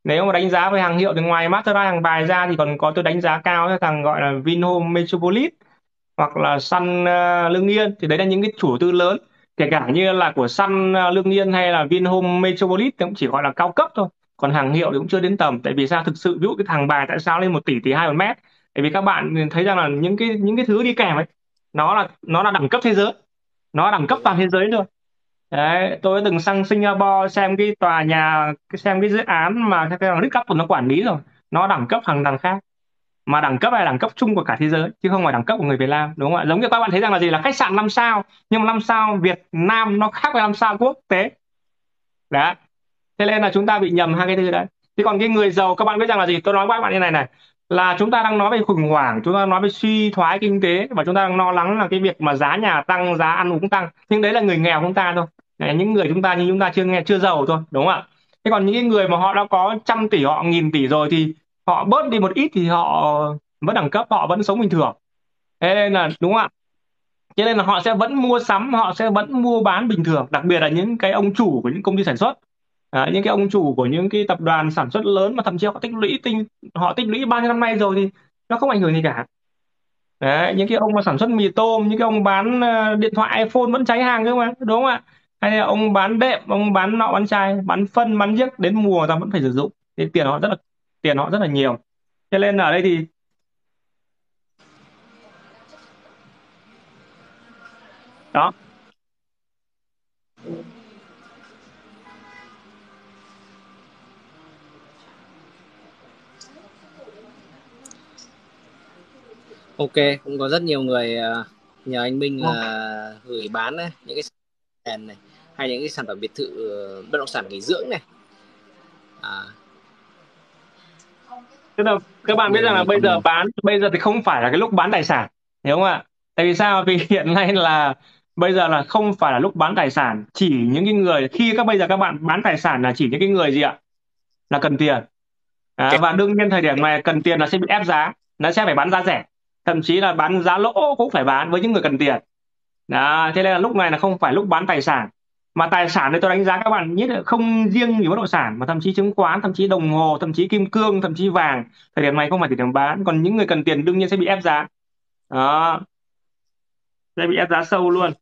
Nếu mà đánh giá về hàng hiệu thì ngoài Mastercard hàng bài ra thì còn có tôi đánh giá cao cái thằng gọi là Vinhome Metropolis hoặc là Sun ờ, Lương Nhiên, thì đấy là những cái chủ đầu tư lớn. Kể cả như là của Sun ờ, Lương Nhiên hay là Vinhome Metropolis thì cũng chỉ gọi là cao cấp thôi, còn hàng hiệu thì cũng chưa đến tầm. Tại vì sao? Thực sự ví dụ cái thằng bài tại sao lên một tỷ tỷ hai một mét? Tại vì các bạn thấy rằng là những cái những cái thứ đi kèm ấy, nó là nó là đẳng cấp thế giới, nó là đẳng cấp Đúng toàn rồi. thế giới luôn. Đấy, tôi đã từng sang Singapore xem cái tòa nhà, cái xem cái dự án mà cái thằng Rick Clapton nó quản lý rồi, nó đẳng cấp hàng đằng khác, mà đẳng cấp này là đẳng cấp chung của cả thế giới chứ không phải đẳng cấp của người Việt Nam, đúng không ạ? Giống như các bạn thấy rằng là gì, là khách sạn năm sao, nhưng mà năm sao Việt Nam nó khác với năm sao quốc tế. Đấy, thế nên là chúng ta bị nhầm hai cái thứ đấy. Thế còn cái người giàu, các bạn biết rằng là gì, tôi nói với các bạn như này này, là chúng ta đang nói về khủng hoảng, chúng ta nói về suy thoái kinh tế, và chúng ta đang lo lắng là cái việc mà giá nhà tăng, giá ăn uống tăng, nhưng đấy là người nghèo chúng ta thôi. Đấy, những người chúng ta như chúng ta chưa nghe chưa giàu thôi, đúng không ạ? Thế còn những cái người mà họ đã có trăm tỷ, họ nghìn tỷ rồi thì họ bớt đi một ít thì họ vẫn đẳng cấp, họ vẫn sống bình thường. Thế nên là đúng không ạ? Cho nên là họ sẽ vẫn mua sắm, họ sẽ vẫn mua bán bình thường, đặc biệt là những cái ông chủ của những công ty sản xuất. Đấy, những cái ông chủ của những cái tập đoàn sản xuất lớn mà thậm chí họ tích lũy tinh họ tích lũy bao nhiêu năm nay rồi thì nó không ảnh hưởng gì cả. Đấy, những cái ông mà sản xuất mì tôm, những cái ông bán ờ, điện thoại iPhone vẫn cháy hàng cơ mà, đúng không ạ? Hay là ông bán đệm, ông bán nọ bán chai, bán phân bán giếc, đến mùa ta vẫn phải sử dụng, thì tiền họ rất là tiền họ rất là nhiều. Cho nên là ở đây thì đó. Ok, cũng có rất nhiều người ờ, nhờ anh Minh là gửi bán này, những cái sản này hay những cái sản phẩm biệt thự ờ, bất động sản nghỉ dưỡng này. À, Tức là các rất bạn biết nhiều rằng là người bây giờ comment. bán, bây giờ thì không phải là cái lúc bán tài sản, hiểu không ạ? Tại vì sao? Vì hiện nay là bây giờ là không phải là lúc bán tài sản, chỉ những cái người khi các bây giờ các bạn bán tài sản là chỉ những cái người gì ạ, là cần tiền. À, Cái và đương nhiên thời điểm này cần tiền là sẽ bị ép giá, nó sẽ phải bán giá rẻ, thậm chí là bán giá lỗ cũng phải bán với những người cần tiền. Đó, thế nên là lúc này là không phải lúc bán tài sản, mà tài sản thì tôi đánh giá các bạn nhất là không riêng gì bất động sản, mà thậm chí chứng khoán, thậm chí đồng hồ, thậm chí kim cương, thậm chí vàng, thời điểm này không phải thời điểm bán. Còn những người cần tiền đương nhiên sẽ bị ép giá, đó, sẽ bị ép giá sâu luôn.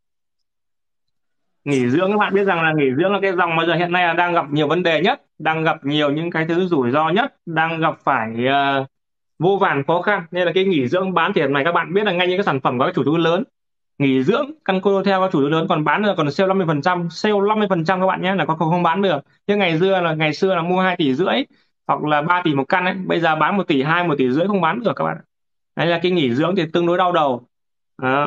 Nghỉ dưỡng, các bạn biết rằng là nghỉ dưỡng là cái dòng mà giờ hiện nay là đang gặp nhiều vấn đề nhất, đang gặp nhiều những cái thứ rủi ro nhất, đang gặp phải ờ, vô vàn khó khăn, nên là cái nghỉ dưỡng bán tiền này các bạn biết là ngay những cái sản phẩm có các chủ đầu tư lớn, nghỉ dưỡng căn cứ theo các chủ đầu tư lớn còn bán được, còn sale năm mươi phần trăm, sale năm mươi phần trăm các bạn nhé, là có không bán được. Nhưng ngày xưa là ngày xưa là mua hai tỷ rưỡi hoặc là ba tỷ một căn ấy, bây giờ bán một tỷ hai, một tỷ rưỡi không bán được các bạn. Đấy là cái nghỉ dưỡng thì tương đối đau đầu. Đó.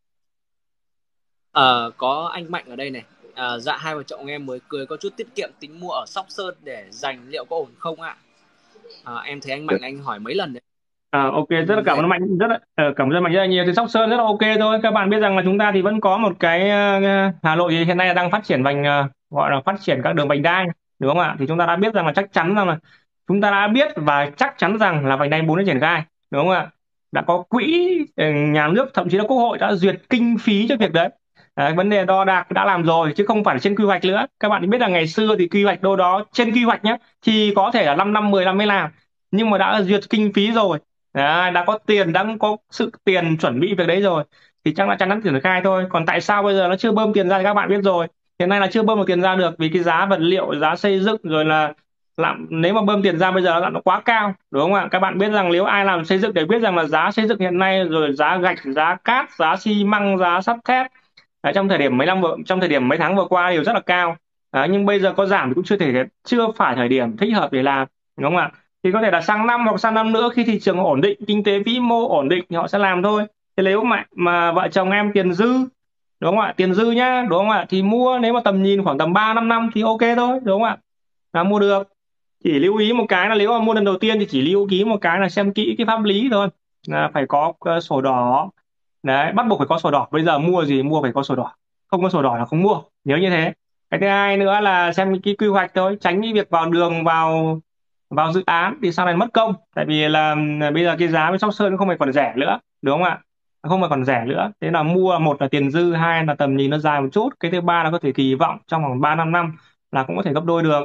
Ờ, có anh Mạnh ở đây này. À, dạ hai vợ chồng em mới cưới có chút tiết kiệm tính mua ở Sóc Sơn để dành, liệu có ổn không ạ? À, em thấy anh Mạnh anh hỏi mấy lần đấy. À, ok, rất là Vấn cảm đề ơn Mạnh, rất là ờ, cảm ơn Mạnh rất là nhiều. Thì Sóc Sơn rất là ok thôi. Các bạn biết rằng là chúng ta thì vẫn có một cái ờ, Hà Nội thì hiện nay là đang phát triển vành ờ, gọi là phát triển các đường vành đai, đúng không ạ? Thì chúng ta đã biết rằng là chắc chắn rằng là chúng ta đã biết và chắc chắn rằng là vành đai bốn đã triển khai, đúng không ạ? Đã có quỹ ờ, nhà nước, thậm chí là Quốc hội đã duyệt kinh phí cho việc đấy. Đấy, vấn đề đo đạc đã làm rồi chứ không phải trên quy hoạch nữa. Các bạn biết là ngày xưa thì quy hoạch đâu đó trên quy hoạch nhé thì có thể là 5 năm mười năm mới làm, nhưng mà đã duyệt kinh phí rồi. Đấy, đã có tiền, đã có sự tiền chuẩn bị việc đấy rồi thì chắc là chắn chắn triển khai thôi. Còn tại sao bây giờ nó chưa bơm tiền ra thì các bạn biết rồi, hiện nay là chưa bơm được tiền ra được vì cái giá vật liệu, giá xây dựng rồi là làm, nếu mà bơm tiền ra bây giờ nó quá cao, đúng không ạ? Các bạn biết rằng nếu ai làm xây dựng để biết rằng là giá xây dựng hiện nay rồi giá gạch, giá cát, giá xi măng, giá sắt thép ở trong thời điểm mấy năm vừa, trong thời điểm mấy tháng vừa qua đều rất là cao. Đấy, nhưng bây giờ có giảm thì cũng chưa thể, chưa phải thời điểm thích hợp để làm, đúng không ạ? Thì có thể là sang năm hoặc sang năm nữa khi thị trường ổn định, kinh tế vĩ mô ổn định thì họ sẽ làm thôi. Thế nếu mà mà vợ chồng em tiền dư, đúng không ạ, tiền dư nhá, đúng không ạ, thì mua, nếu mà tầm nhìn khoảng tầm ba năm năm thì ok thôi, đúng không ạ, là mua được. Chỉ lưu ý một cái là nếu mà mua lần đầu tiên thì chỉ lưu ý một cái là xem kỹ cái pháp lý thôi, là phải có ờ, sổ đỏ. Đấy, bắt buộc phải có sổ đỏ, bây giờ mua gì mua phải có sổ đỏ, không có sổ đỏ là không mua, nhớ như thế. Cái thứ hai nữa là xem cái quy hoạch thôi, tránh cái việc vào đường, vào vào dự án thì sau này mất công. Tại vì là ừm, bây giờ cái giá với Sóc Sơn nó không phải còn rẻ nữa, đúng không ạ? Nó không phải còn rẻ nữa, thế là mua, một là tiền dư, hai là tầm nhìn nó dài một chút, cái thứ ba là có thể kỳ vọng trong vòng ba năm năm là cũng có thể gấp đôi được.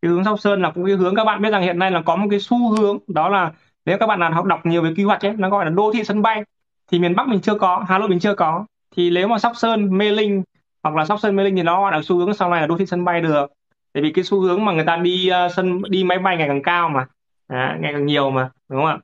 Cái hướng Sóc Sơn là cũng cái hướng các bạn biết rằng hiện nay là có một cái xu hướng, đó là nếu các bạn nào học đọc nhiều về quy hoạch ấy, nó gọi là đô thị sân bay. Thì miền Bắc mình chưa có, Hà Nội mình chưa có. Thì nếu mà Sóc Sơn, Mê Linh hoặc là Sóc Sơn, Mê Linh thì nó gọi là xu hướng sau này là đô thị sân bay được. Tại vì cái xu hướng mà người ta đi ờ, sân đi máy bay ngày càng cao mà. Đấy, ngày càng nhiều mà, đúng không ạ?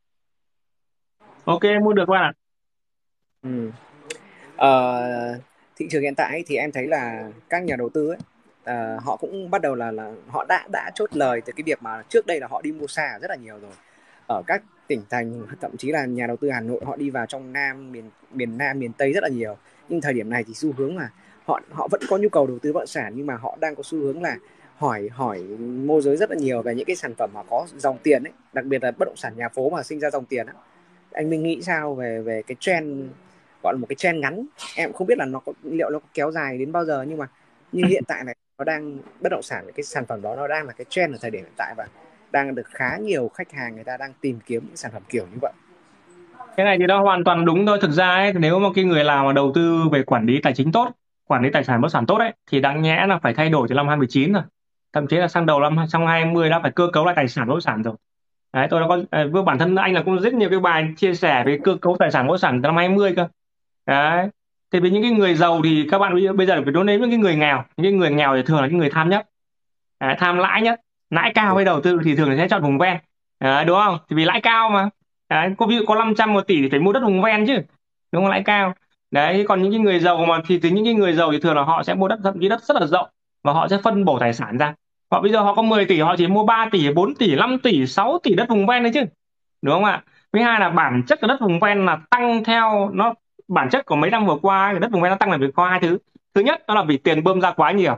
Ok, mua được các bạn ạ. Ừ. Ờ, thị trường hiện tại ấy, thì em thấy là các nhà đầu tư ấy, ờ, họ cũng bắt đầu là là họ đã đã chốt lời từ cái việc mà trước đây là họ đi mua xa rất là nhiều rồi ở các tỉnh thành, thậm chí là nhà đầu tư Hà Nội họ đi vào trong Nam, miền miền Nam, miền Tây rất là nhiều. Nhưng thời điểm này thì xu hướng là họ họ vẫn có nhu cầu đầu tư bất động sản, nhưng mà họ đang có xu hướng là hỏi hỏi môi giới rất là nhiều về những cái sản phẩm mà có dòng tiền ấy, đặc biệt là bất động sản nhà phố mà sinh ra dòng tiền ấy. Anh Minh nghĩ sao về về cái trend, gọi là một cái trend ngắn, em không biết là nó có, liệu nó có kéo dài đến bao giờ, nhưng mà như hiện tại này nó đang, bất động sản cái sản phẩm đó nó đang là cái trend ở thời điểm hiện tại, và đang được khá nhiều khách hàng người ta đang tìm kiếm những sản phẩm kiểu như vậy. Cái này thì nó hoàn toàn đúng thôi. Thực ra ấy, nếu mà cái người làm mà đầu tư về quản lý tài chính tốt, quản lý tài sản bất động sản tốt ấy, thì đáng nhẽ là phải thay đổi từ năm hai mươi chín rồi. Thậm chí là sang đầu năm hai không hai không đã phải cơ cấu lại tài sản bất động sản rồi. Đấy, tôi đã có ờ, với bản thân anh là cũng rất nhiều cái bài chia sẻ về cơ cấu tài sản bất động sản từ năm hai mươi cơ. Đấy. Thì với những cái người giàu thì các bạn bây giờ bây giờ phải đối đến những cái người nghèo. Những cái người nghèo thì thường là những người tham nhất. Đấy, tham lãi nhất. Lãi cao với đầu tư thì thường là sẽ chọn vùng ven. Đấy, đúng không? Thì vì lãi cao mà. Đấy, có ví dụ có năm trăm một tỷ thì phải mua đất vùng ven chứ, đúng không? Lãi cao. Đấy, còn những cái người giàu mà thì từ những cái người giàu thì thường là họ sẽ mua đất, thậm chí đất rất là rộng, và họ sẽ phân bổ tài sản ra. Họ bây giờ họ có mười tỷ họ chỉ mua ba tỷ, bốn tỷ, năm tỷ, sáu tỷ đất vùng ven đấy chứ, đúng không ạ? Thứ hai là bản chất của đất vùng ven là tăng theo nó, bản chất của mấy năm vừa qua đất vùng ven nó tăng là vì có hai thứ. Thứ nhất đó là vì tiền bơm ra quá nhiều.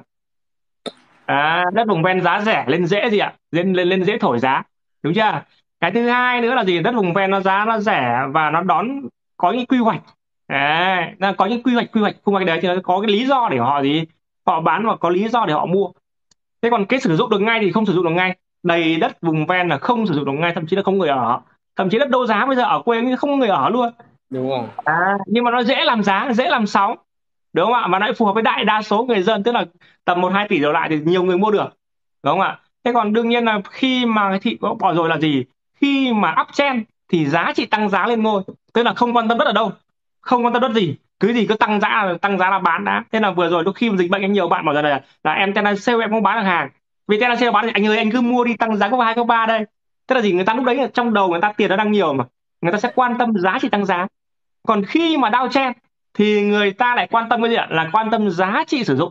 À, đất vùng ven giá rẻ lên dễ gì ạ, lên lên lên dễ thổi giá, đúng chưa? Cái thứ hai nữa là gì, đất vùng ven nó giá nó rẻ và nó đón, có những quy hoạch. Đấy, nó có những quy hoạch quy hoạch quy hoạch đấy thì nó có cái lý do để họ gì, họ bán và có lý do để họ mua. Thế còn cái sử dụng được ngay thì không sử dụng được ngay. Đầy đất vùng ven là không sử dụng được ngay, thậm chí là không người ở, thậm chí đất đấu giá bây giờ ở quê không có người ở luôn. Đúng rồi. À, nhưng mà nó dễ làm giá, dễ làm sóng, đúng không ạ? Mà nó lại phù hợp với đại đa số người dân, tức là tầm một hai tỷ đổ lại thì nhiều người mua được, đúng không ạ? Thế còn đương nhiên là khi mà cái thị có bỏ rồi là gì, khi mà uptrend thì giá trị tăng giá lên ngôi, tức là không quan tâm đất ở đâu, không quan tâm đất gì, cứ gì cứ tăng giá, tăng giá là bán đã. Thế là vừa rồi lúc khi mà dịch bệnh nhiều bạn bảo rằng là là em Tena sale em không bán được hàng, vì Tena sale bán thì anh ơi anh cứ mua đi, tăng giá có hai có ba đây. Tức là gì, người ta lúc đấy trong đầu người ta tiền nó đang nhiều mà, người ta sẽ quan tâm giá trị tăng giá. Còn khi mà downtrend thì người ta lại quan tâm cái gì ạ, là quan tâm giá trị sử dụng.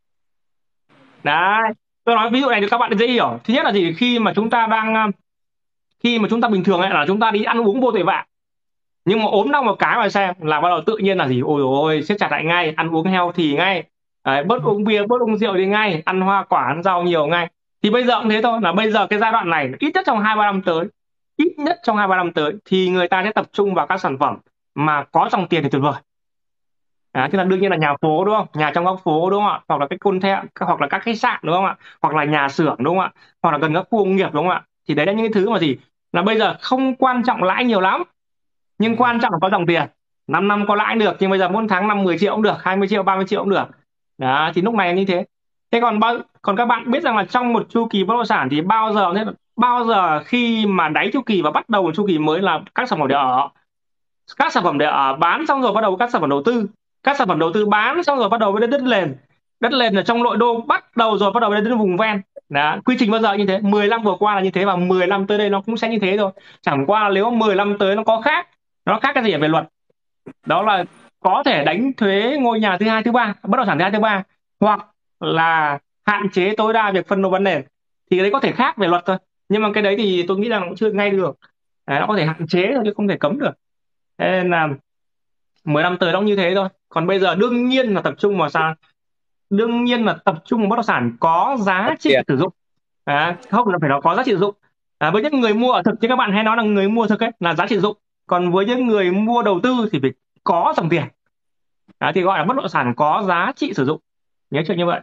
Đấy, tôi nói ví dụ này để các bạn dễ hiểu. Thứ nhất là gì, khi mà chúng ta đang ờ, khi mà chúng ta bình thường ấy là chúng ta đi ăn uống vô tội vạ, nhưng mà ốm đau một cái mà xem là bắt đầu tự nhiên là gì, ôi dồi ôi siết chặt lại ngay, ăn uống healthy ngay. Đấy, bớt uống bia bớt uống rượu đi ngay, ăn hoa quả ăn rau nhiều ngay. Thì bây giờ cũng thế thôi, là bây giờ cái giai đoạn này ít nhất trong hai ba năm tới, ít nhất trong hai ba năm tới thì người ta sẽ tập trung vào các sản phẩm mà có dòng tiền thì tuyệt vời. À, thế là đương nhiên là nhà phố, đúng không, nhà trong góc phố, đúng không ạ, hoặc là cái container, hoặc là các khách sạn, đúng không ạ, hoặc là nhà xưởng, đúng không ạ, hoặc là gần các khu công nghiệp, đúng không ạ. Thì đấy là những cái thứ mà gì, là bây giờ không quan trọng lãi nhiều lắm, nhưng Ừ. quan trọng là có dòng tiền. 5 năm có lãi được, nhưng bây giờ mỗi tháng năm mười triệu cũng được, hai mươi triệu, ba mươi triệu cũng được. Đó, thì lúc này là như thế. Thế còn bao còn các bạn biết rằng là trong một chu kỳ bất động sản thì bao giờ thế, bao giờ khi mà đáy chu kỳ và bắt đầu một chu kỳ mới là các sản phẩm để ở, các sản phẩm để ở bán xong rồi bắt đầu các sản phẩm đầu tư, các sản phẩm đầu tư bán xong rồi bắt đầu với đất nền, đất nền ở trong nội đô bắt đầu rồi bắt đầu đến vùng ven. Đó, quy trình bao giờ như thế, mười năm vừa qua là như thế và mười năm tới đây nó cũng sẽ như thế thôi. Chẳng qua là nếu mười năm tới nó có khác, nó khác cái gì ở về luật, đó là có thể đánh thuế ngôi nhà thứ hai thứ ba, bất động sản thứ hai thứ ba, hoặc là hạn chế tối đa việc phân lô bán nền, thì cái đấy có thể khác về luật thôi. Nhưng mà cái đấy thì tôi nghĩ là cũng chưa ngay được. Đấy, nó có thể hạn chế thôi chứ không thể cấm được. Thế nên là mười năm tới nó cũng như thế thôi. Còn bây giờ đương nhiên là tập trung vào sao, đương nhiên là tập trung vào bất động sản có giá Tập trị tiền. sử dụng. À, không là phải nó có giá trị sử dụng. À, với những người mua ở thực thì các bạn hay nói là người mua thực ấy là giá trị sử dụng, còn với những người mua đầu tư thì phải có dòng tiền. À, thì gọi là bất động sản có giá trị sử dụng, nhớ chuyện như vậy.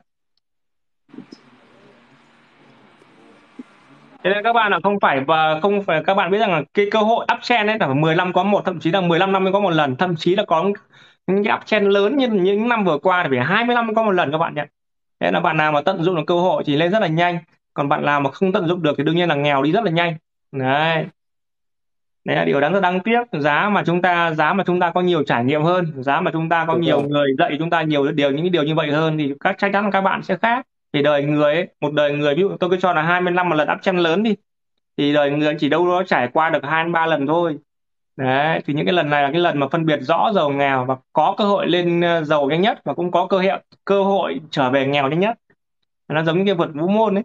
Thế nên các bạn là không phải, và không phải, các bạn biết rằng là cái cơ hội uptrend ấy là mười năm có một, thậm chí là mười lăm năm mới có một lần, thậm chí là có những cái uptrend lớn như những năm vừa qua thì phải hai mươi năm mới có một lần các bạn nhé. Thế là bạn nào mà tận dụng được cơ hội thì lên rất là nhanh. còn bạn nào mà không tận dụng được thì đương nhiên là nghèo đi rất là nhanh. Đấy, đấy là điều đáng rất đáng tiếc. Giá mà chúng ta giá mà chúng ta có nhiều trải nghiệm hơn, giá mà chúng ta có Đúng nhiều rồi. người dạy chúng ta nhiều điều, những cái điều như vậy hơn, thì các chắc chắn là các bạn sẽ khác. Thì đời người ấy, một đời người, ví dụ tôi cứ cho là hai mươi năm một lần up trend lớn đi, thì đời người chỉ đâu đó trải qua được hai ba lần thôi. Đấy, thì những cái lần này là cái lần mà phân biệt rõ giàu nghèo, và có cơ hội lên ờ, giàu nhanh nhất, và cũng có cơ hội cơ hội trở về nghèo nhanh nhất. Nó giống như cái vượt vũ môn ấy.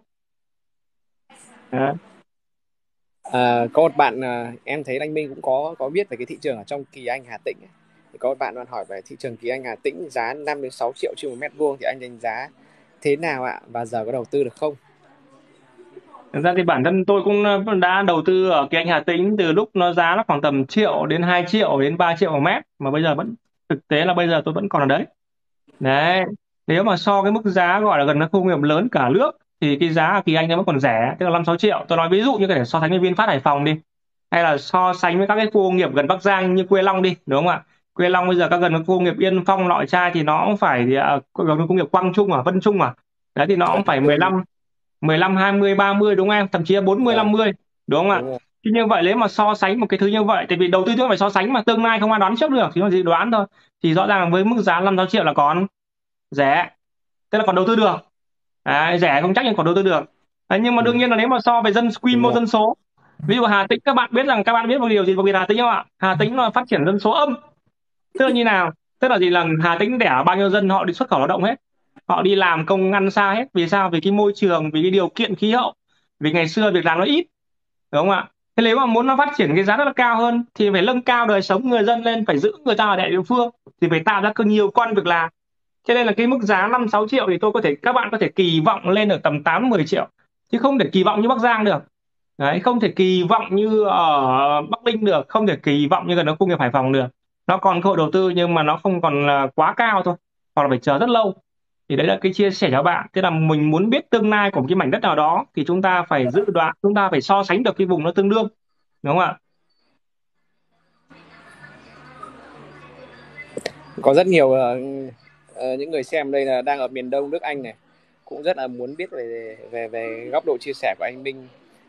Đấy. À, có một bạn à, em thấy anh Minh cũng có có biết về cái thị trường ở trong Kỳ Anh Hà Tĩnh ấy. Thì có một bạn bạn hỏi về thị trường Kỳ Anh Hà Tĩnh giá năm đến sáu triệu trên một mét vuông thì anh đánh giá thế nào ạ, và giờ có đầu tư được không? Thực ra thì bản thân tôi cũng ờ, đã đầu tư ở cái anh Hà Tĩnh từ lúc nó giá nó khoảng tầm triệu đến hai triệu đến ba triệu một mét, mà bây giờ vẫn, thực tế là bây giờ tôi vẫn còn ở đấy. Đấy, nếu mà so cái mức giá gọi là gần các khu công nghiệp lớn cả nước thì cái giá ở Kỳ Anh nó vẫn còn rẻ, tức là năm sáu triệu. Tôi nói ví dụ như có thể so sánh với VinFast Hải Phòng đi, hay là so sánh với các cái khu công nghiệp gần Bắc Giang như Quê Long đi, đúng không ạ? Quê Long bây giờ các gần các khu công nghiệp Yên Phong, Lọi Trai thì nó cũng phải thì, à, gần công nghiệp Quang Trung à, Vân Trung à, đấy thì nó cũng phải mười lăm mười lăm hai mươi ba mươi đúng không em, thậm chí là bốn mươi Vâng, năm mươi, đúng không ạ? đúng rồi. Thì như vậy nếu mà so sánh một cái thứ như vậy, tại vì đầu tư trước phải so sánh mà, tương lai không ai đoán trước được, chỉ có gì đoán thôi. Thì rõ ràng với mức giá năm sáu triệu là còn rẻ, tức là còn đầu tư được. Đấy, rẻ không chắc nhưng còn đầu tư được. Đấy, nhưng mà Ừ, đương nhiên là nếu mà so về dân quy đúng mô rồi. dân số, ví dụ Hà Tĩnh, các bạn biết rằng các bạn biết một điều gì về Hà Tĩnh không ạ? Hà Tĩnh là phát triển dân số âm. Tức là như nào? Tức là gì, là Hà Tĩnh đẻ bao nhiêu dân họ đi xuất khẩu lao động hết, họ đi làm công ăn xa hết. Vì sao? Vì cái môi trường, vì cái điều kiện khí hậu, vì ngày xưa việc làm nó ít, đúng không ạ? Thế nếu mà muốn nó phát triển cái giá rất là cao hơn thì phải nâng cao đời sống người dân lên, phải giữ người ta ở tại địa phương, thì phải tạo ra nhiều công ăn việc làm. Cho nên là cái mức giá năm sáu triệu thì tôi có thể, các bạn có thể kỳ vọng lên ở tầm tám mười triệu, chứ không thể kỳ vọng như Bắc Giang được. Đấy, không thể kỳ vọng như ở Bắc Ninh được, không thể kỳ vọng như gần ở công nghiệp Hải Phòng được. Nó còn cơ hội đầu tư nhưng mà nó không còn là quá cao thôi, hoặc là phải chờ rất lâu. Thì đấy là cái chia sẻ cho bạn, tức là mình muốn biết tương lai của một cái mảnh đất nào đó thì chúng ta phải dự đoán, chúng ta phải so sánh được cái vùng nó tương đương, đúng không ạ? Có rất nhiều ờ, ờ, những người xem đây là đang ở miền Đông nước Anh này, cũng rất là muốn biết về về về góc độ chia sẻ của anh Minh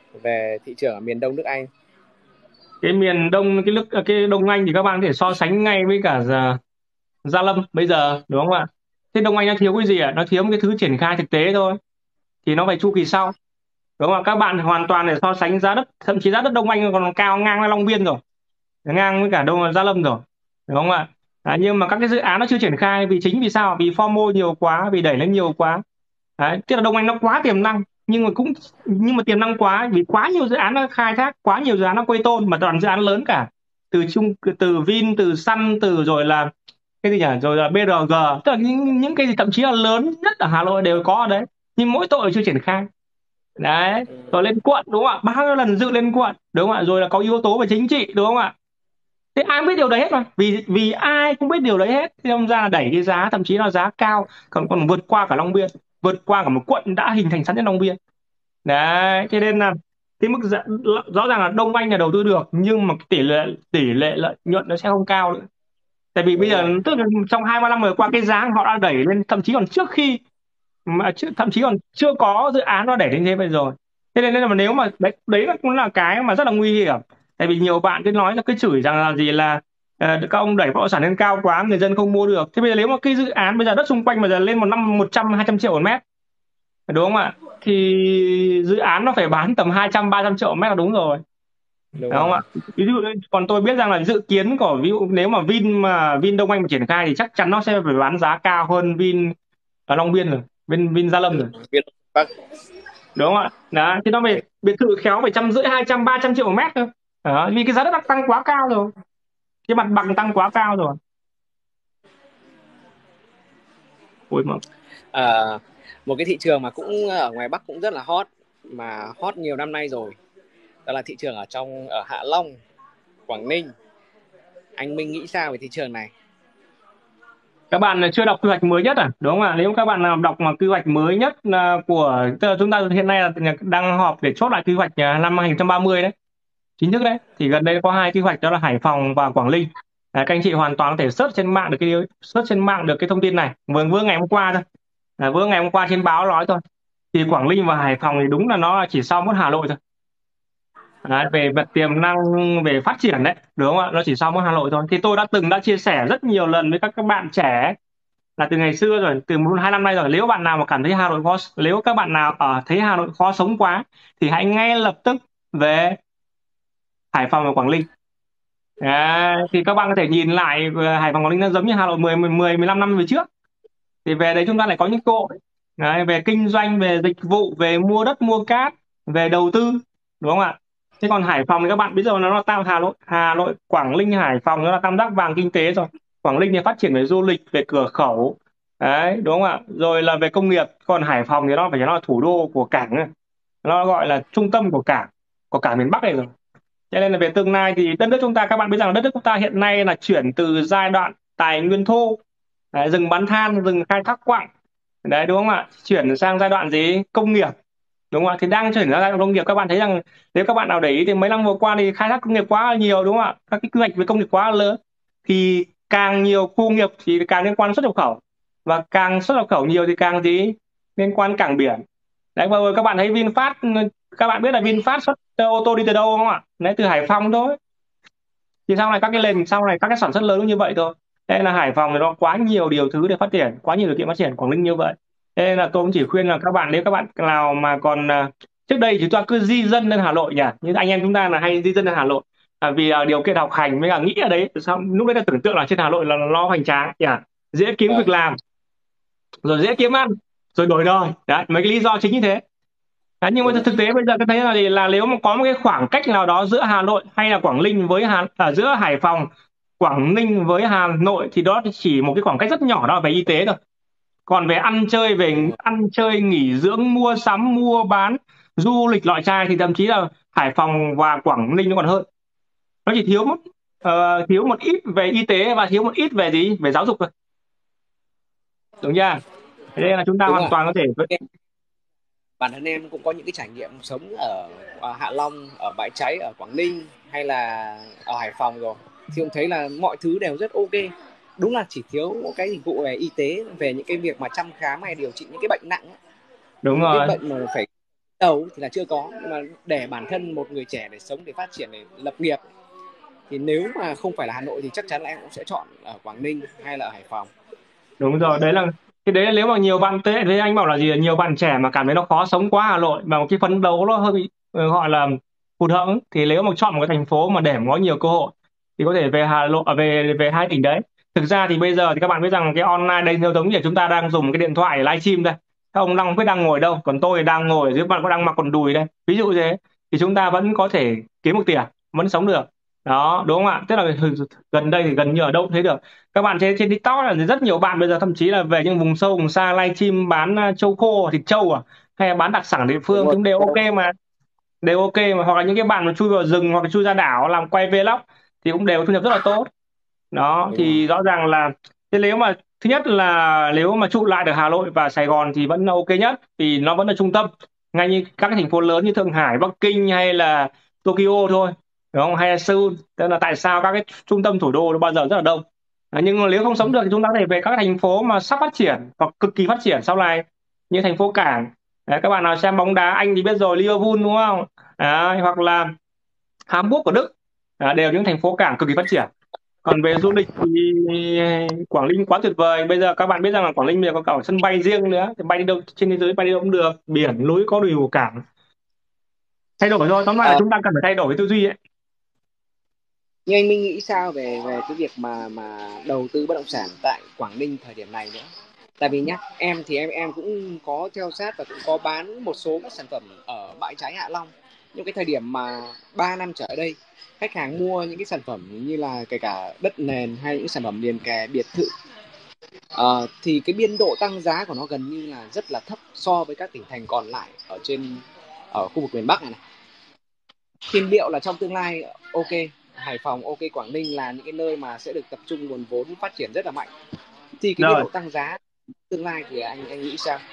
về thị trường ở miền Đông nước Anh. Cái miền Đông, cái nước cái Đông Anh thì các bạn có thể so sánh ngay với cả Gia, Gia Lâm bây giờ, đúng không ạ? Thế Đông Anh nó thiếu cái gì ạ? Nó thiếu một cái thứ triển khai thực tế thôi, thì nó phải chu kỳ sau, đúng không ạ? Các bạn hoàn toàn để so sánh giá đất, thậm chí giá đất Đông Anh còn cao ngang với Long Biên rồi, ngang với cả Đông Gia Lâm rồi, đúng không ạ? À, nhưng mà các cái dự án nó chưa triển khai, vì chính vì sao? Vì FOMO nhiều quá, vì đẩy lên nhiều quá. Đấy, tức là Đông Anh nó quá tiềm năng, nhưng mà cũng, nhưng mà tiềm năng quá vì quá nhiều dự án nó khai thác, quá nhiều dự án nó quây tôn, mà toàn dự án lớn cả, từ chung từ Vin, từ Sun, từ rồi là cái gì nhỉ, rồi là bê rờ giê, tức là những, những cái gì thậm chí là lớn nhất ở Hà Nội đều có ở đấy, nhưng mỗi tội chưa triển khai. Đấy, rồi lên quận, đúng không ạ? Bao nhiêu lần dự lên quận, đúng không ạ? Rồi là có yếu tố về chính trị, đúng không ạ? Thế ai cũng biết điều đấy hết mà, vì vì ai cũng biết điều đấy hết, thế nên ra là đẩy cái giá, thậm chí là giá cao, còn còn vượt qua cả Long Biên, vượt qua cả một quận đã hình thành sẵn trên Long Biên. Đấy, thế nên là cái mức giá, rõ ràng là Đông Anh là đầu tư được, nhưng mà cái tỷ lệ tỷ lệ lợi nhuận nó sẽ không cao nữa. Tại vì bây Đúng giờ rồi. tức là trong hai ba năm vừa qua cái giá họ đã đẩy lên, thậm chí còn trước khi mà chưa, thậm chí còn chưa có dự án nó đẩy đến thế vậy rồi. Thế nên là mà nếu mà đấy đấy là cũng là cái mà rất là nguy hiểm. Tại vì nhiều bạn cứ nói là cứ chửi rằng là gì là ờ, các ông đẩy bất động sản lên cao quá, người dân không mua được. Thế bây giờ nếu mà cái dự án bây giờ đất xung quanh bây giờ lên một năm một trăm hai trăm triệu một mét, đúng không ạ? Thì dự án nó phải bán tầm hai trăm ba trăm triệu một mét là đúng rồi, Đúng đúng không rồi. ạ? Ví dụ như- còn tôi biết rằng là dự kiến của, ví dụ nếu mà Vin mà Vin Đông Anh mà triển khai thì chắc chắn nó sẽ phải bán giá cao hơn Vin ở Long Biên rồi, Vin Vin Gia Lâm rồi, Biết bác. đúng không ạ? Đó, thì nó về biệt thự khéo phải trăm rưỡi, hai trăm ba trăm triệu một mét cơ. Đó, vì cái giá đất đang tăng quá cao rồi, cái mặt bằng tăng quá cao rồi. Ui mà. À, một cái thị trường mà cũng ở ngoài Bắc cũng rất là hot, mà hot nhiều năm nay rồi, đó là thị trường ở trong ở Hạ Long, Quảng Ninh. Anh Minh nghĩ sao về thị trường này? Các bạn chưa đọc quy hoạch mới nhất à, đúng không ạ? Nếu các bạn nào đọc mà quy hoạch mới nhất là của, tức là chúng ta hiện nay là đang họp để chốt lại quy hoạch à, năm hai nghìn không trăm ba mươi đấy, chính thức đấy, thì gần đây có hai quy hoạch đó là Hải Phòng và Quảng Ninh. À, các anh chị hoàn toàn có thể search trên mạng được cái search trên mạng được cái thông tin này, vừa vừa ngày hôm qua thôi, à, vừa ngày hôm qua trên báo nói thôi. Thì Quảng Ninh và Hải Phòng thì đúng là nó chỉ sau mỗi Hà Nội thôi. Đấy, về mặt tiềm năng, về phát triển đấy, đúng không ạ, nó chỉ sau mỗi Hà Nội thôi. Thì tôi đã từng đã chia sẻ rất nhiều lần với các các bạn trẻ là từ ngày xưa rồi, từ một hai năm nay rồi, nếu bạn nào mà cảm thấy Hà Nội khó, nếu các bạn nào ở thấy Hà Nội khó sống quá thì hãy ngay lập tức về Hải Phòng và Quảng Ninh. Đấy, thì các bạn có thể nhìn lại ờ, Hải Phòng Quảng Ninh nó giống như Hà Nội mười mười mười mười lăm năm về trước. Thì về đấy chúng ta lại có những cơ hội đấy, về kinh doanh, về dịch vụ, về mua đất mua cát, về đầu tư, đúng không ạ? Thế còn Hải Phòng thì các bạn biết rồi, nó là tam Hà Nội, Hà Nội Quảng Ninh Hải Phòng, nó là tam giác vàng kinh tế rồi. Quảng Ninh thì phát triển về du lịch, về cửa khẩu, đấy đúng không ạ, rồi là về công nghiệp. Còn Hải Phòng thì nó phải nói là thủ đô của cảng này. Nó gọi là trung tâm của cảng, của cả miền Bắc này rồi. Cho nên là về tương lai thì đất nước chúng ta, các bạn biết rằng là đất nước chúng ta hiện nay là chuyển từ giai đoạn tài nguyên thô, đấy, rừng bán than, rừng khai thác quặng, đấy đúng không ạ, chuyển sang giai đoạn gì, công nghiệp, đúng không ạ? Thì đang chuyển sang giai đoạn công nghiệp. Các bạn thấy rằng nếu các bạn nào để ý thì mấy năm vừa qua thì khai thác công nghiệp quá là nhiều, đúng không ạ, các cái quy hoạch về công nghiệp quá là lớn. Thì càng nhiều khu công nghiệp thì càng liên quan xuất nhập khẩu, và càng xuất nhập khẩu nhiều thì càng gì, liên quan cảng biển. Đấy, vừa rồi các bạn thấy VinFast, các bạn biết là VinFast xuất ô tô đi từ đâu không ạ? Đấy, từ Hải Phòng thôi. Thì sau này các cái nền sau này các cái sản xuất lớn cũng như vậy thôi. Thế nên là Hải Phòng thì nó quá nhiều điều thứ để phát triển, quá nhiều điều kiện phát triển. Quảng Ninh như vậy. Thế nên là tôi cũng chỉ khuyên là các bạn, nếu các bạn nào mà còn à, trước đây chúng ta cứ di dân lên Hà Nội nhỉ, như anh em chúng ta là hay di dân lên Hà Nội, à, vì à, điều kiện học hành với cả nghĩ ở đấy, sao lúc đấy là tưởng tượng là trên Hà Nội là nó hoành tráng nhỉ, dễ kiếm việc Vâng. làm, rồi dễ kiếm ăn, rồi đổi đời, đấy mấy cái lý do chính như thế. Đấy, nhưng mà Đúng rồi. thực tế bây giờ tôi thấy là gì, là nếu mà có một cái khoảng cách nào đó giữa Hà Nội hay là Quảng Ninh với Hà à, giữa Hải Phòng, Quảng Ninh với Hà Nội, thì đó chỉ một cái khoảng cách rất nhỏ, đó là về y tế thôi. Còn về ăn chơi, về Đúng rồi. ăn chơi nghỉ dưỡng, mua sắm mua bán, du lịch lọi chài, thì thậm chí là Hải Phòng và Quảng Ninh nó còn hơn. Nó chỉ thiếu một ờ, thiếu một ít về y tế và thiếu một ít về gì, về giáo dục thôi, đúng chưa? Thế nên là chúng ta Đúng hoàn rồi. toàn có thể. Bản thân em cũng có những cái trải nghiệm sống ở, ở Hạ Long, ở Bãi Cháy, ở Quảng Ninh hay là ở Hải Phòng rồi, thì cũng thấy là mọi thứ đều rất ok. Đúng là chỉ thiếu một cái dịch vụ về y tế, về những cái việc mà chăm khám hay điều trị những cái bệnh nặng ấy. Đúng Những cái rồi, bệnh mà phải đầu thì là chưa có, nhưng mà để bản thân một người trẻ để sống, để phát triển, để lập nghiệp, thì nếu mà không phải là Hà Nội thì chắc chắn là em cũng sẽ chọn ở Quảng Ninh hay là ở Hải Phòng. đúng rồi. Đấy là cái đấy là nếu mà nhiều bạn thế, thế anh bảo là gì, là nhiều bạn trẻ mà cảm thấy nó khó sống quá Hà Nội, mà một cái phấn đấu nó hơi bị ờ, gọi là hụt hẫng, thì nếu mà chọn một cái thành phố mà để mà có nhiều cơ hội thì có thể về Hà Nội, à, về về hai tỉnh đấy. Thực ra thì bây giờ thì các bạn biết rằng cái online đây nó giống như là chúng ta đang dùng cái điện thoại để livestream đây. Các ông đang không biết đang ngồi đâu, còn tôi thì đang ngồi ở dưới, bạn có đang mặc quần đùi đây, ví dụ thế. Thì chúng ta vẫn có thể kiếm được tiền, vẫn sống được, đó đúng không ạ? Tức là gần đây thì gần như ở đâu cũng thấy được. Các bạn trên trên TikTok là rất nhiều bạn bây giờ thậm chí là về những vùng sâu vùng xa livestream bán à, trâu khô, thịt trâu, à hay là bán đặc sản địa Đúng phương, rồi. chúng đều ok mà, đều ok mà. Hoặc là những cái bạn mà chui vào rừng hoặc là chui ra đảo làm quay vlog thì cũng đều thu nhập rất là tốt. Đó Đúng rồi. thì rõ ràng là, thế nếu mà thứ nhất là nếu mà trụ lại được Hà Nội và Sài Gòn thì vẫn là ok nhất, vì nó vẫn là trung tâm, ngay như các cái thành phố lớn như Thượng Hải, Bắc Kinh hay là Tokyo thôi, đúng không, hay là Seoul. Tức là tại sao các cái trung tâm thủ đô nó bao giờ rất là đông. À, nhưng mà nếu không sống được thì chúng ta có thể về các thành phố mà sắp phát triển hoặc cực kỳ phát triển sau này, như thành phố cảng. Đấy, các bạn nào xem bóng đá Anh thì biết rồi, Liverpool đúng không? Đấy, hoặc là Hamburg của Đức. Đấy, đều những thành phố cảng cực kỳ phát triển. Còn về du lịch thì Quảng Ninh quá tuyệt vời. Bây giờ các bạn biết rằng là Quảng Ninh bây giờ có cả sân bay riêng nữa, thì bay đi đâu trên thế giới bay đi đâu cũng được, biển núi có đủ cảng. Thay đổi thôi, tóm lại là Ờ, chúng ta cần phải thay đổi cái tư duy ấy. nhưng anh Minh nghĩ sao về về cái việc mà mà đầu tư bất động sản tại Quảng Ninh thời điểm này nữa? Tại vì nhá, em thì em em cũng có theo sát và cũng có bán một số các sản phẩm ở Bãi Cháy Hạ Long. Những cái thời điểm mà ba năm trở lại đây, khách hàng mua những cái sản phẩm như là kể cả đất nền hay những sản phẩm liền kề biệt thự, ờ, thì cái biên độ tăng giá của nó gần như là rất là thấp so với các tỉnh thành còn lại ở trên ở khu vực miền Bắc này này. Thì liệu là trong tương lai, ok, Hải Phòng, ok, Quảng Ninh là những cái nơi mà sẽ được tập trung nguồn vốn phát triển rất là mạnh, thì cái biên Rồi, độ tăng giá tương lai thì anh anh nghĩ sao?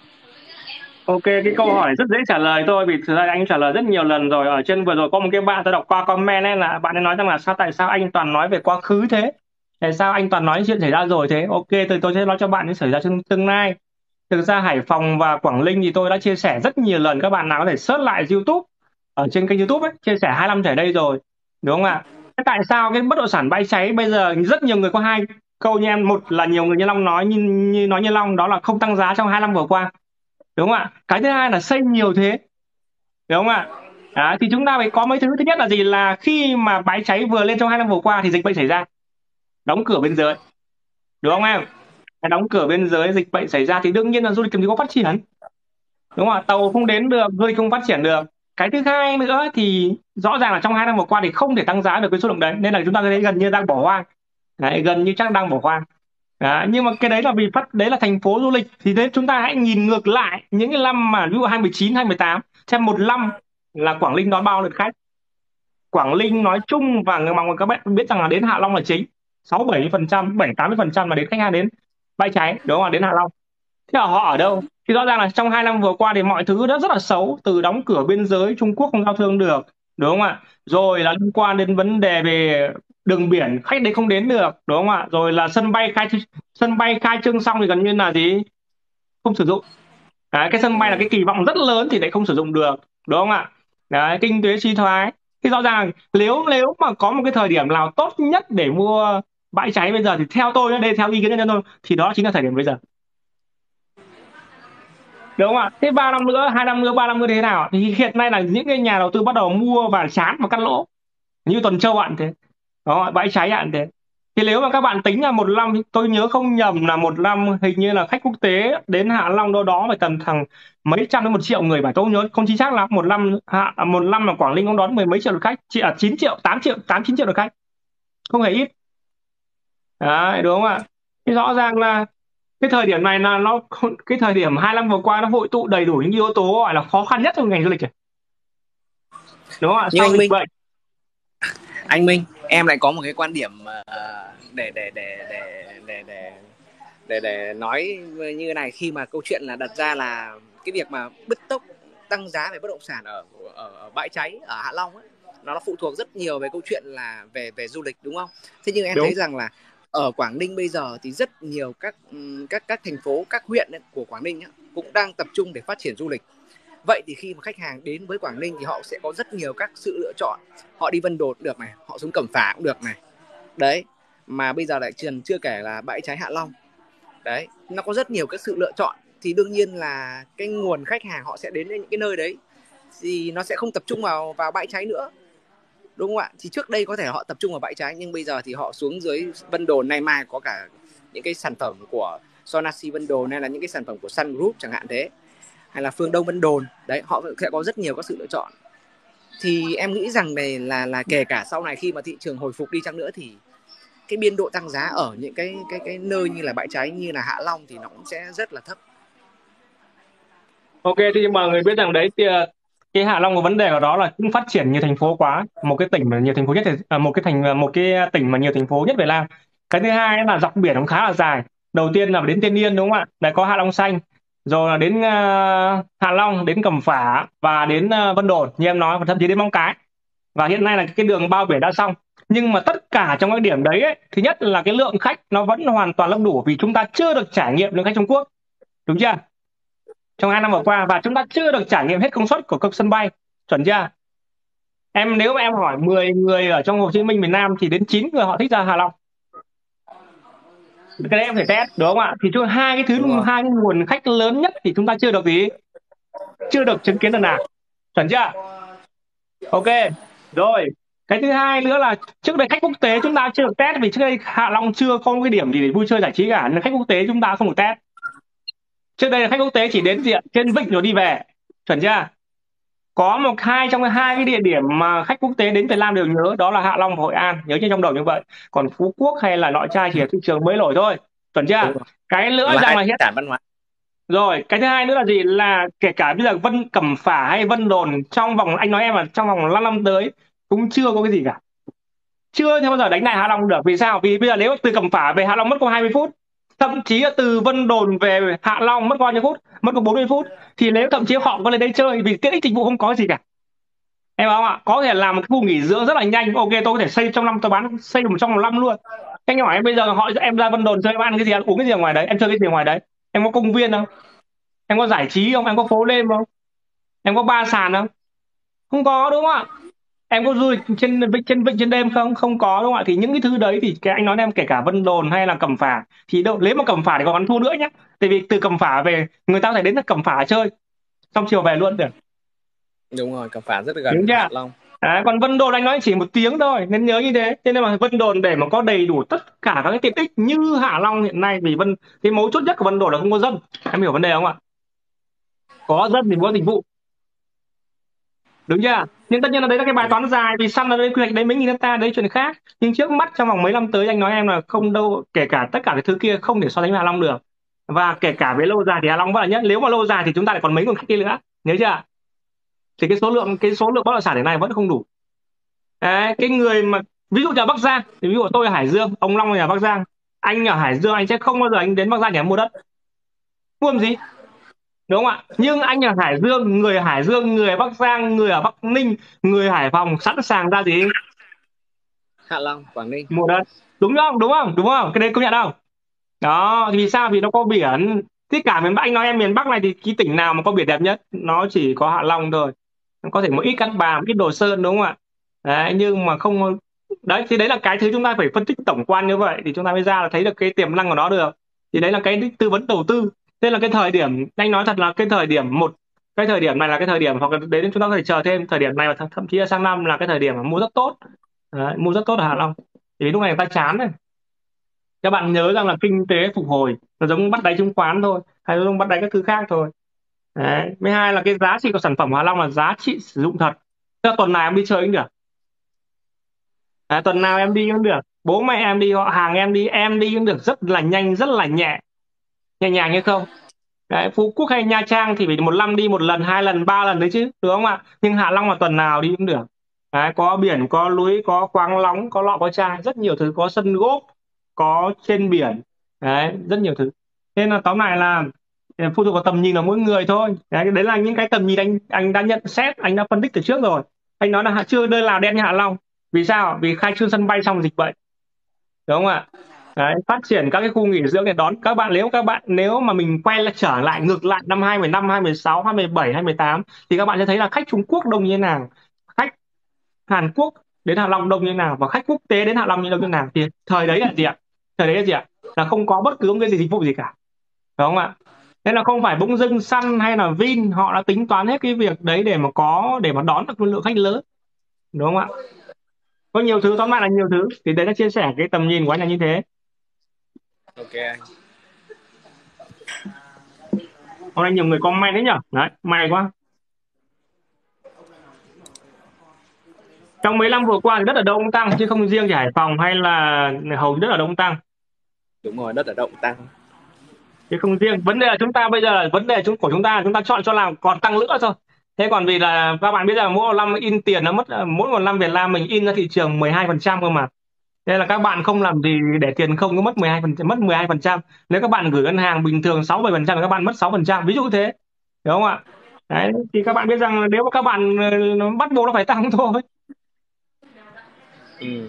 ok, cái câu hỏi rất dễ trả lời thôi, vì thực ra anh trả lời rất nhiều lần rồi. Ở trên vừa rồi có một cái bạn tôi đọc qua comment ấy, là bạn ấy nói rằng là sao, tại sao anh toàn nói về quá khứ thế, tại sao anh toàn nói chuyện xảy ra rồi thế. Ok, tôi tôi sẽ nói cho bạn những xảy ra trong tương lai. Thực ra Hải Phòng và Quảng Ninh thì tôi đã chia sẻ rất nhiều lần, các bạn nào có thể search lại YouTube ở trên kênh YouTube ấy, chia sẻ hai năm trở đây rồi, đúng không ạ? Thế tại sao cái bất động sản bãi cháy bây giờ rất nhiều người có hai câu như em, một là nhiều người như Long nói, như, như nói như Long đó là không tăng giá trong hai năm vừa qua, đúng không ạ? Cái thứ hai là xây nhiều thế, đúng không ạ? Đấy, thì chúng ta phải có mấy thứ. Thứ nhất là gì, là khi mà bãi cháy vừa lên trong hai năm vừa qua thì dịch bệnh xảy ra, đóng cửa biên giới, đúng không em? Đóng cửa biên giới, dịch bệnh xảy ra thì đương nhiên là du lịch làm gì có phát triển, đúng không ạ? Tàu không đến được, du lịch không phát triển được. Cái thứ hai nữa thì rõ ràng là trong hai năm vừa qua thì không thể tăng giá được cái số lượng đấy, nên là chúng ta thấy gần như đang bỏ hoang. Đấy, gần như chắc đang bỏ hoang. Đấy, nhưng mà cái đấy là vì phát đấy là thành phố du lịch, thì đấy chúng ta hãy nhìn ngược lại những cái năm mà ví dụ hai mười chín hai mười tám, xem một năm là Quảng Ninh đón bao lượt khách. Quảng Ninh nói chung và người mong các bạn biết rằng là đến Hạ Long là chính, sáu bảy phần trăm, bảy tám mươi phần trăm là đến khách hàng đến bãi cháy, đúng không ạ, đến Hạ Long. Thế là họ ở đâu? Thì rõ ràng là trong hai năm vừa qua thì mọi thứ đã rất là xấu, từ đóng cửa biên giới, Trung Quốc không giao thương được, đúng không ạ? Rồi là liên quan đến vấn đề về đường biển, khách đấy không đến được, đúng không ạ? Rồi là sân bay khai sân bay khai trương xong thì gần như là gì? Không sử dụng. Đấy, cái sân bay là Ừ. cái kỳ vọng rất lớn thì lại không sử dụng được, đúng không ạ? Đấy, kinh tế suy thoái. Thì rõ ràng nếu nếu mà có một cái thời điểm nào tốt nhất để mua bãi cháy bây giờ thì theo tôi nhé, đây theo ý kiến cá nhân tôi, thì đó chính là thời điểm bây giờ, đúng không ạ? Thế ba năm nữa, hai năm nữa, ba năm nữa thế nào? Thì hiện nay là những cái nhà đầu tư bắt đầu mua và chán và cắt lỗ, như Tuần Châu hạn thế, đó, bãi cháy hạn thế. Thì nếu mà các bạn tính là một năm, tôi nhớ không nhầm là một năm hình như là khách quốc tế đến Hạ Long đâu đó phải tầm thằng mấy trăm đến một triệu người, mà tôi nhớ không chính xác lắm. Một năm hạ một năm mà Quảng Ninh cũng đón mười mấy triệu lượt khách, chỉ à, chín triệu, tám triệu, tám chín triệu lượt khách, không hề ít. Đấy, đúng không ạ? Thì rõ ràng là cái thời điểm này là nó, cái thời điểm hai năm vừa qua nó hội tụ đầy đủ những yếu tố gọi là khó khăn nhất trong ngành du lịch rồi, đúng không ạ? Nhưng Sau anh dịch Minh, bệnh. anh Minh, em lại có một cái quan điểm ờ, để để để để để để để để nói như này, khi mà câu chuyện là đặt ra là cái việc mà bứt tốc tăng giá về bất động sản ở ở, ở bãi cháy ở Hạ Long ấy, nó phụ thuộc rất nhiều về câu chuyện là về về du lịch, đúng không? Thế nhưng em Đúng. thấy rằng là ở Quảng Ninh bây giờ thì rất nhiều các các các thành phố, các huyện ấy, của Quảng Ninh ấy, cũng đang tập trung để phát triển du lịch. Vậy thì khi mà khách hàng đến với Quảng Ninh thì họ sẽ có rất nhiều các sự lựa chọn. Họ đi Vân Đồn cũng được này, họ xuống Cẩm Phả cũng được này. Đấy, mà bây giờ lại chưa, chưa kể là bãi cháy Hạ Long. Đấy, nó có rất nhiều các sự lựa chọn. Thì đương nhiên là cái nguồn khách hàng họ sẽ đến những cái nơi đấy, thì nó sẽ không tập trung vào vào bãi cháy nữa, đúng không ạ? Thì trước đây có thể họ tập trung vào bãi cháy, nhưng bây giờ thì họ xuống dưới Vân Đồn, nay mai có cả những cái sản phẩm của Sonasi Vân Đồn, hay là những cái sản phẩm của Sun Group chẳng hạn thế, hay là Phương Đông Vân Đồn. Đấy, họ sẽ có rất nhiều các sự lựa chọn. Thì em nghĩ rằng này là là kể cả sau này khi mà thị trường hồi phục đi chăng nữa thì cái biên độ tăng giá ở những cái cái cái nơi như là bãi cháy, như là Hạ Long thì nó cũng sẽ rất là thấp. Ok, thì mọi người biết rằng đấy thì, ờ, cái Hạ Long có vấn đề của đó là cũng phát triển nhiều thành phố quá, một cái tỉnh mà nhiều thành phố nhất thì, à, một cái thành một cái tỉnh mà nhiều thành phố nhất Việt Nam. Cái thứ hai là dọc biển cũng khá là dài. Đầu tiên là đến Tiên Yên, đúng không ạ? Lại có Hạ Long xanh, rồi là đến ờ, Hạ Long, đến Cẩm Phả và đến ờ, Vân Đồn như em nói, và thậm chí đến Móng Cái. Và hiện nay là cái đường bao biển đã xong. Nhưng mà tất cả trong các điểm đấy ấy, thứ nhất là cái lượng khách nó vẫn hoàn toàn không đủ, vì chúng ta chưa được trải nghiệm lượng khách Trung Quốc, đúng chưa? Trong hai năm vừa qua, và chúng ta chưa được trải nghiệm hết công suất của các sân bay, chuẩn chưa? Em nếu mà em hỏi mười người ở trong Hồ Chí Minh miền Nam thì đến chín người họ thích ra Hạ Long. Cái đấy em phải test, đúng không ạ? Thì chúng hai cái thứ, Đúng rồi. hai cái nguồn khách lớn nhất thì chúng ta chưa được gì, chưa được chứng kiến lần nào, chuẩn chưa? Ok. Rồi, cái thứ hai nữa là trước đây khách quốc tế chúng ta chưa được test, vì trước đây Hạ Long chưa có cái điểm gì để vui chơi giải trí cả, nên khách quốc tế chúng ta không được test. Trước đây là khách quốc tế chỉ đến diện trên vịnh rồi đi về, chuẩn chưa? Có một hai trong hai cái địa điểm mà khách quốc tế đến Việt Nam đều nhớ, đó là Hạ Long và Hội An, nhớ trên trong đầu như vậy. Còn Phú Quốc hay là Nội Trai chỉ là thị trường mới nổi thôi, chuẩn chưa? Đúng rồi. Cái nữa Và rằng hai là hiện sản văn hóa. rồi, cái thứ hai nữa là gì, là kể cả bây giờ Vân Cẩm Phả hay Vân Đồn trong vòng, anh nói em là trong vòng năm năm tới cũng chưa có cái gì cả, chưa bao giờ đánh lại Hạ Long được. Vì sao? Vì bây giờ nếu từ Cẩm Phả về Hạ Long mất có hai mươi phút, thậm chí là từ Vân Đồn về Hạ Long mất bao nhiêu phút, mất có bốn mươi phút. Thì nếu thậm chí họ có lên đây chơi, vì tiện ích dịch vụ không có gì cả, em không ạ, có thể làm một cái khu nghỉ dưỡng rất là nhanh. Ok, tôi có thể xây trong năm, tôi bán xây một trong một năm luôn. Anh hỏi em bây giờ họ em ra Vân Đồn chơi, em ăn cái gì, ăn uống cái gì ở ngoài đấy, em chơi cái gì ở ngoài đấy, em có công viên không? Em có giải trí không, em có phố đêm không, em có ba sàn không? Không có đúng không ạ? Em có du lịch trên vịnh trên vịnh trên đêm không? Không có đúng không ạ? Thì những cái thứ đấy thì cái anh nói em, kể cả Vân Đồn hay là Cẩm Phả, thì đâu nếu mà Cẩm Phả thì còn ăn thua nữa nhé. Tại vì từ Cẩm Phả về người ta có thể đến Cẩm Phả chơi xong chiều về luôn được, Đúng rồi, Cẩm Phả rất là đúng gần Hạ chưa? Long. Đấy, còn Vân Đồn anh nói chỉ một tiếng thôi nên nhớ như thế. Thế nên mà Vân Đồn để mà có đầy đủ tất cả các cái tiện ích như Hạ Long hiện nay, vì Vân cái mấu chốt nhất của Vân Đồn là không có dân. Em hiểu vấn đề không ạ? Có dân thì mới có dịch vụ, đúng chưa? Nhưng tất nhiên là đấy là cái bài Ừ. toán dài, vì săn là đây quy hoạch đấy mấy nghìn hecta đấy chuyện khác. Nhưng trước mắt trong vòng mấy năm tới anh nói em là không đâu, kể cả tất cả cái thứ kia không thể so sánh với Hạ Long được. Và kể cả với lâu dài thì Hạ Long vẫn là nhất. Nếu mà lâu dài thì chúng ta lại còn mấy nguồn khách kia nữa, nhớ chưa? Thì cái số lượng cái số lượng bất động sản hiện nay vẫn không đủ. Đấy, cái người mà ví dụ như ở Bắc Giang thì ví dụ tôi ở Hải Dương, ông Long ở Bắc Giang, anh ở Hải Dương anh sẽ không bao giờ anh đến Bắc Giang để mua đất, mua làm gì, đúng không ạ? Nhưng anh ở Hải Dương, người ở Hải Dương, người ở Bắc Giang, người ở Bắc Ninh, người Hải Phòng sẵn sàng ra gì, Hạ Long, Quảng Ninh. mua đất, đúng không, đúng không, đúng không, cái đấy công nhận không? Đó thì vì sao, vì nó có biển. Tất cả miền Bắc, anh nói em miền Bắc này thì cái tỉnh nào mà có biển đẹp nhất nó chỉ có Hạ Long thôi. Có thể một ít Cát Bà, một ít Đồ Sơn, đúng không ạ? Đấy, nhưng mà không. Đấy thì đấy là cái thứ chúng ta phải phân tích tổng quan như vậy thì chúng ta mới ra là thấy được cái tiềm năng của nó được. Thì đấy là cái tư vấn đầu tư. Thế là cái thời điểm anh nói thật là cái thời điểm một cái thời điểm này là cái thời điểm, hoặc là đến chúng ta có thể chờ thêm thời điểm này, và thậm thậm chí là sang năm là cái thời điểm mà mua rất tốt. Đấy, mua rất tốt ở Hạ Long. Thì lúc này người ta chán này, các bạn nhớ rằng là kinh tế phục hồi nó giống bắt đáy chứng khoán thôi, hay giống bắt đáy các thứ khác thôi. Đấy. Mới hai là cái giá trị của sản phẩm Hạ Long là giá trị sử dụng thật. Thế tuần nào em đi chơi cũng được. Đấy, tuần nào em đi cũng được, bố mẹ em đi, họ hàng em đi, em đi cũng được, rất là nhanh, rất là nhẹ, nhẹ nhàng như không. Đấy, Phú Quốc hay Nha Trang thì phải một năm đi một lần, hai lần, ba lần đấy chứ, đúng không ạ? Nhưng Hạ Long là tuần nào đi cũng được. Đấy, có biển, có núi, có khoáng nóng, có lọ có chai, rất nhiều thứ, có sân golf, có trên biển. Đấy, rất nhiều thứ. Nên là tóm lại là ờ, phụ thuộc vào tầm nhìn của mỗi người thôi. Đấy, đấy là những cái tầm nhìn anh anh đã nhận xét, anh đã phân tích từ trước rồi. Anh nói là Hạ- chưa nơi nào đen như Hạ Long. Vì sao? Vì khai trương sân bay xong dịch bệnh, đúng không ạ? Đấy, phát triển các cái khu nghỉ dưỡng để đón các bạn. Nếu các bạn nếu mà mình quay lại trở lại ngược lại năm hai không một năm, hai không một sáu, hai không một bảy, hai không một tám thì các bạn sẽ thấy là khách Trung Quốc đông như thế nào, khách Hàn Quốc đến Hạ Long đông như thế nào, và khách quốc tế đến Hạ Long như đông như thế nào. Thì thời đấy là gì ạ? Thời đấy là gì ạ? Là không có bất cứ một cái gì dịch vụ gì cả, đúng không ạ? Nên là không phải bỗng dưng Sun hay là Vin họ đã tính toán hết cái việc đấy để mà có để mà đón được lượng khách lớn, đúng không ạ? Có nhiều thứ, tóm lại là nhiều thứ. Thì đấy là chia sẻ cái tầm nhìn của anh là như thế. Ok anh. Hôm nay nhiều người comment đấy nhở, đấy may quá. Trong mấy năm vừa qua thì đất ở đâu cũng tăng, chứ không riêng chỉ Hải Phòng hay là hầu như đất ở đâu cũng tăng, Đúng rồi, đất ở động tăng. chứ không riêng. Vấn đề là chúng ta bây giờ là vấn đề chúng của chúng ta chúng ta chọn cho làm còn tăng nữa thôi. Thế còn vì là các bạn biết là mỗi một năm in tiền nó mất, mỗi một năm Việt Nam mình in ra thị trường mười hai phần trăm cơ mà. Thế là các bạn không làm gì để tiền không, có mất mười hai phần mất mười hai phần trăm. Nếu các bạn gửi ngân hàng bình thường sáu bảy phần trăm thì các bạn mất sáu phần trăm, ví dụ thế, đúng không ạ? Đấy thì các bạn biết rằng là nếu mà các bạn ờ, nó bắt buộc nó phải tăng thôi. Ừ.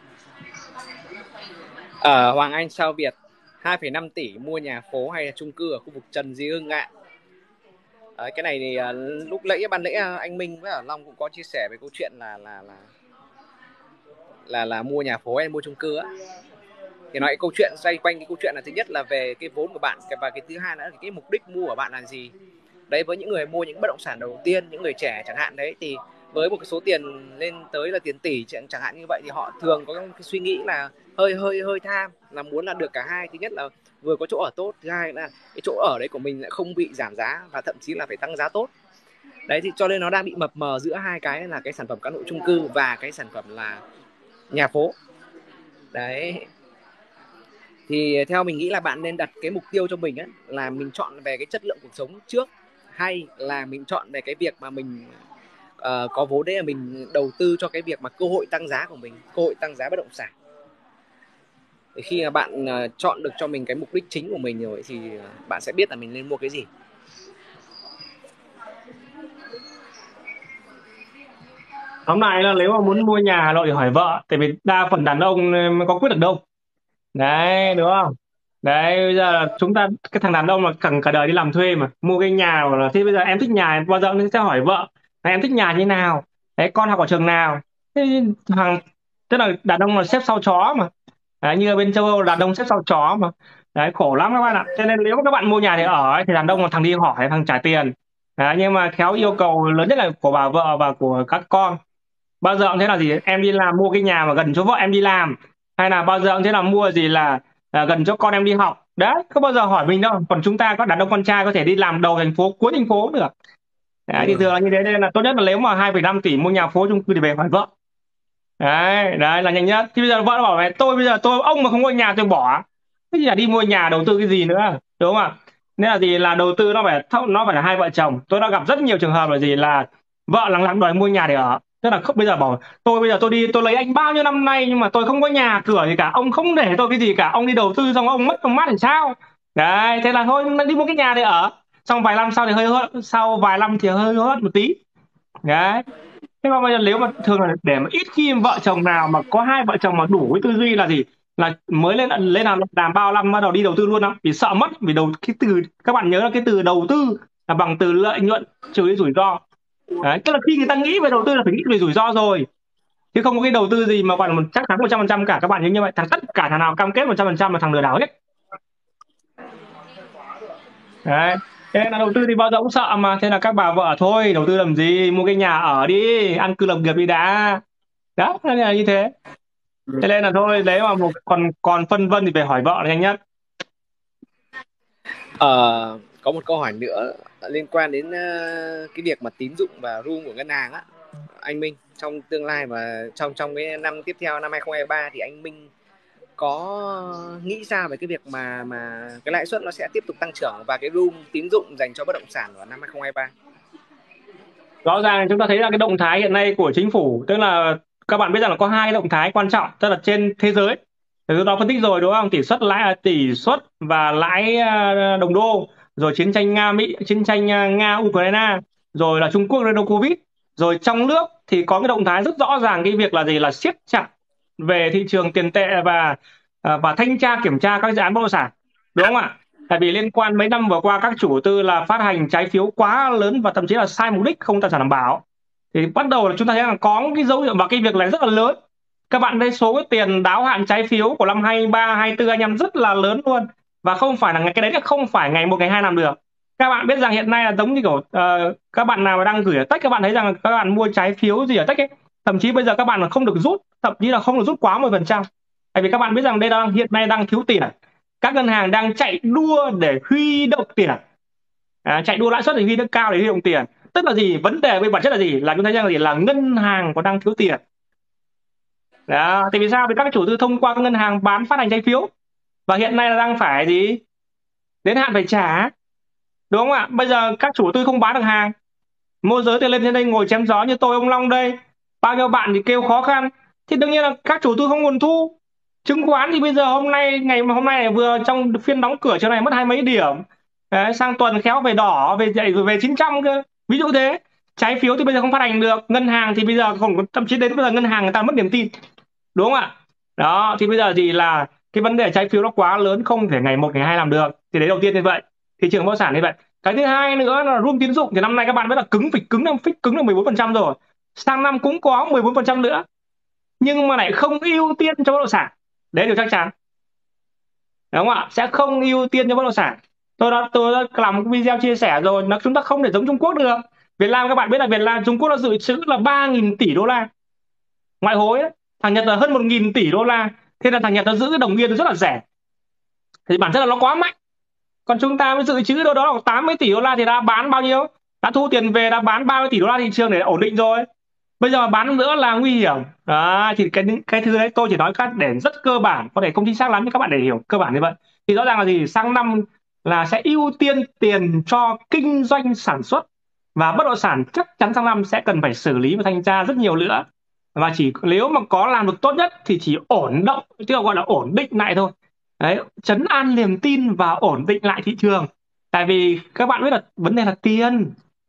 Ở Hoàng Anh sao Việt hai phẩy năm tỷ mua nhà phố hay là chung cư ở khu vực Trần Duy Hưng ạ? Đấy, cái này thì uh, lúc nãy ban nãy anh Minh với ở Long cũng có chia sẻ về câu chuyện là là là là là mua nhà phố hay mua chung cư á. Thì nói câu chuyện xoay quanh cái câu chuyện là thứ nhất là về cái vốn của bạn, và cái thứ hai là cái mục đích mua của bạn là gì. Đấy, với những người mua những bất động sản đầu tiên, những người trẻ chẳng hạn đấy, thì với một cái số tiền lên tới là tiền tỷ chẳng, chẳng hạn như vậy, thì họ thường có cái suy nghĩ là hơi hơi hơi tham, là muốn là được cả hai. Thứ nhất là vừa có chỗ ở tốt, thứ hai là cái chỗ ở đấy của mình lại không bị giảm giá và thậm chí là phải tăng giá tốt. Đấy thì cho nên nó đang bị mập mờ giữa hai cái là cái sản phẩm căn hộ chung cư và cái sản phẩm là nhà phố. Đấy thì theo mình nghĩ là bạn nên đặt cái mục tiêu cho mình ấy, là mình chọn về cái chất lượng cuộc sống trước, hay là mình chọn về cái việc mà mình uh, có vốn đấy là mình đầu tư cho cái việc mà cơ hội tăng giá của mình, cơ hội tăng giá bất động sản. Thì khi mà bạn uh, chọn được cho mình cái mục đích chính của mình rồi thì bạn sẽ biết là mình nên mua cái gì. Tóm lại là nếu mà muốn mua nhà Hà Nội thì hỏi vợ, tại vì đa phần đàn ông mới có quyết được đâu. Đấy, đúng không? Đấy bây giờ là chúng ta, cái thằng đàn ông mà cần cả đời đi làm thuê mà mua cái nhà, hoặc là thế bây giờ em thích nhà bao giờ cũng sẽ hỏi vợ là em thích nhà như nào, đấy con học ở trường nào. Thế thằng, tức là đàn ông là xếp sau chó mà. Đấy, như ở bên châu Âu đàn ông xếp sau chó mà. Đấy khổ lắm các bạn ạ, cho nên nếu mà các bạn mua nhà để ở ấy, thì đàn ông là thằng đi hỏi, thằng trả tiền. Đấy, nhưng mà khéo yêu cầu lớn nhất là của bà vợ và của các con. Bao giờ cũng thế là gì, em đi làm mua cái nhà mà gần chỗ vợ em đi làm, hay là bao giờ cũng thế là mua gì là à, gần chỗ con em đi học. Đấy không bao giờ hỏi mình đâu, còn chúng ta có đàn ông con trai có thể đi làm đầu thành phố cuối thành phố được. Đấy, Đúng thì rồi. thường là như thế, nên là tốt nhất là nếu mà hai phẩy năm tỷ mua nhà phố chung cư thì về hỏi vợ. Đấy đấy là nhanh nhất. Thì bây giờ vợ nó bảo mẹ tôi bây giờ tôi ông mà không có nhà tôi bỏ, thế thì là đi mua nhà đầu tư cái gì nữa, đúng không ạ? Nên là gì, là đầu tư nó phải thâu- nó phải là hai vợ chồng. Tôi đã gặp rất nhiều trường hợp là gì, là vợ lằng lặng đòi mua nhà để ở, tức là không, bây giờ bảo tôi bây giờ tôi đi tôi lấy anh bao nhiêu năm nay nhưng mà tôi không có nhà cửa gì cả, ông không để tôi cái gì cả, ông đi đầu tư xong ông mất ông mát làm sao. Đấy thế là thôi đi mua cái nhà để ở, xong vài năm sau thì hơi hớt, sau vài năm thì hơi hớt một tí. Đấy, thế mà bây giờ nếu mà thường là để mà ít khi vợ chồng nào mà có hai vợ chồng mà đủ cái tư duy là gì, là mới lên lên làm làm bao năm bắt đầu đi đầu tư luôn không, vì sợ mất. Vì đầu cái từ, các bạn nhớ là cái từ đầu tư là bằng từ lợi nhuận trừ cái rủi ro. Đấy, tức là khi người ta nghĩ về đầu tư là phải nghĩ về rủi ro rồi, chứ không có cái đầu tư gì mà gọi là một chắc chắn một trăm phần trăm cả. Các bạn nhớ như vậy, thằng tất cả thằng nào cam kết một trăm phần trăm là thằng lừa đảo hết. Đấy, thế nên là đầu tư thì bao giờ cũng sợ mà, thế là các bà vợ thôi đầu tư làm gì, mua cái nhà ở đi, ăn cư lập nghiệp đi đã. Đó nên là như thế. Thế nên là thôi đấy, mà một còn còn phân vân thì phải hỏi vợ là nhanh nhất. Ờ, có một câu hỏi nữa liên quan đến ờ, cái việc mà tín dụng và room của ngân hàng á, anh Minh, trong tương lai và trong trong cái năm tiếp theo, năm hai không hai ba, thì anh Minh có nghĩ sao về cái việc mà mà cái lãi suất nó sẽ tiếp tục tăng trưởng và cái room tín dụng dành cho bất động sản vào năm hai không hai ba? Rõ ràng chúng ta thấy là cái động thái hiện nay của chính phủ, tức là các bạn biết rằng là có hai cái động thái quan trọng, tức là trên thế giới thì tôi đã phân tích rồi đúng không, tỷ suất lãi à, tỷ suất và lãi à, đồng đô, rồi chiến tranh nga mỹ, chiến tranh à, nga ukraine, rồi là Trung Quốc Reno Covid. Rồi trong nước thì có cái động thái rất rõ ràng, cái việc là gì, là siết chặt về thị trường tiền tệ và à, và thanh tra kiểm tra các dự án bất động sản, đúng không ạ? Tại vì liên quan mấy năm vừa qua các chủ tư là phát hành trái phiếu quá lớn và thậm chí là sai mục đích, không tài sản đảm bảo, thì bắt đầu là chúng ta thấy là có cái dấu hiệu và cái việc này rất là lớn. Các bạn thấy số cái tiền đáo hạn trái phiếu của năm hai ba, hai tư, hai năm rất là lớn luôn, và không phải là ngày, cái đấy là không phải ngày một ngày hai làm được. Các bạn biết rằng hiện nay là giống như kiểu uh, các bạn nào mà đang gửi ở Tech, các bạn thấy rằng các bạn mua trái phiếu gì ở Tech ấy, thậm chí bây giờ các bạn là không được rút, thậm chí là không được rút quá mười phần trăm. Tại vì các bạn biết rằng đây đang hiện nay đang thiếu tiền, các ngân hàng đang chạy đua để huy động tiền, à, chạy đua lãi suất để huy động cao để huy động tiền. Tức là gì, vấn đề về bản chất là gì, là chúng thấy rằng là gì, là ngân hàng có đang thiếu tiền. Đó, thì vì sao, vì các chủ tư thông qua các ngân hàng bán phát hành trái phiếu, và hiện nay là đang phải gì, đến hạn phải trả, đúng không ạ? Bây giờ các chủ tư không bán được hàng, môi giới thì lên trên đây ngồi chém gió như tôi ông Long đây, bao nhiêu bạn thì kêu khó khăn, thì đương nhiên là các chủ tư không nguồn thu. Chứng khoán thì bây giờ hôm nay, ngày mà hôm nay vừa trong phiên đóng cửa chiều này mất hai mấy điểm. Đấy, sang tuần khéo về đỏ, về dậy rồi về chín trăm cơ, ví dụ thế. Trái phiếu thì bây giờ không phát hành được, ngân hàng thì bây giờ không, thậm chí đến bây giờ ngân hàng người ta mất niềm tin, đúng không ạ? Đó thì bây giờ gì, là cái vấn đề trái phiếu nó quá lớn, không thể ngày một ngày hai làm được. Thì đấy đầu tiên như vậy, thị trường bất động sản như vậy. Cái thứ hai nữa là room tín dụng, thì năm nay các bạn biết là cứng phịch cứng năm phích cứng là mười bốn phần trăm rồi, sang năm cũng có mười bốn phần trăm nữa, nhưng mà lại không ưu tiên cho bất động sản. Đấy điều chắc chắn, đúng không ạ, sẽ không ưu tiên cho bất động sản. Tôi đã tôi đã làm một video chia sẻ rồi, là chúng ta không thể giống Trung Quốc được. Việt Nam các bạn biết là Việt Nam, Trung Quốc nó dự trữ là ba nghìn tỷ đô la ngoại hối ấy. Thằng Nhật là hơn một nghìn tỷ đô la, thế là thằng Nhật nó giữ đồng yên rất là rẻ, thì bản chất là nó quá mạnh. Còn chúng ta mới dự trữ đâu đó là tám mươi tỷ đô la thì đã bán bao nhiêu, đã thu tiền về, đã bán ba mươi tỷ đô la thị trường để ổn định rồi. Bây giờ mà bán nữa là nguy hiểm. Đó thì cái cái thứ đấy tôi chỉ nói các để rất cơ bản, có thể không chính xác lắm nhưng các bạn để hiểu cơ bản như vậy. Thì rõ ràng là gì, sang năm là sẽ ưu tiên tiền cho kinh doanh sản xuất, và bất động sản chắc chắn sang năm sẽ cần phải xử lý và thanh tra rất nhiều nữa. Và chỉ nếu mà có làm được tốt nhất thì chỉ ổn động, tức là gọi là ổn định lại thôi. Đấy, trấn an niềm tin và ổn định lại thị trường. Tại vì các bạn biết là vấn đề là tiền,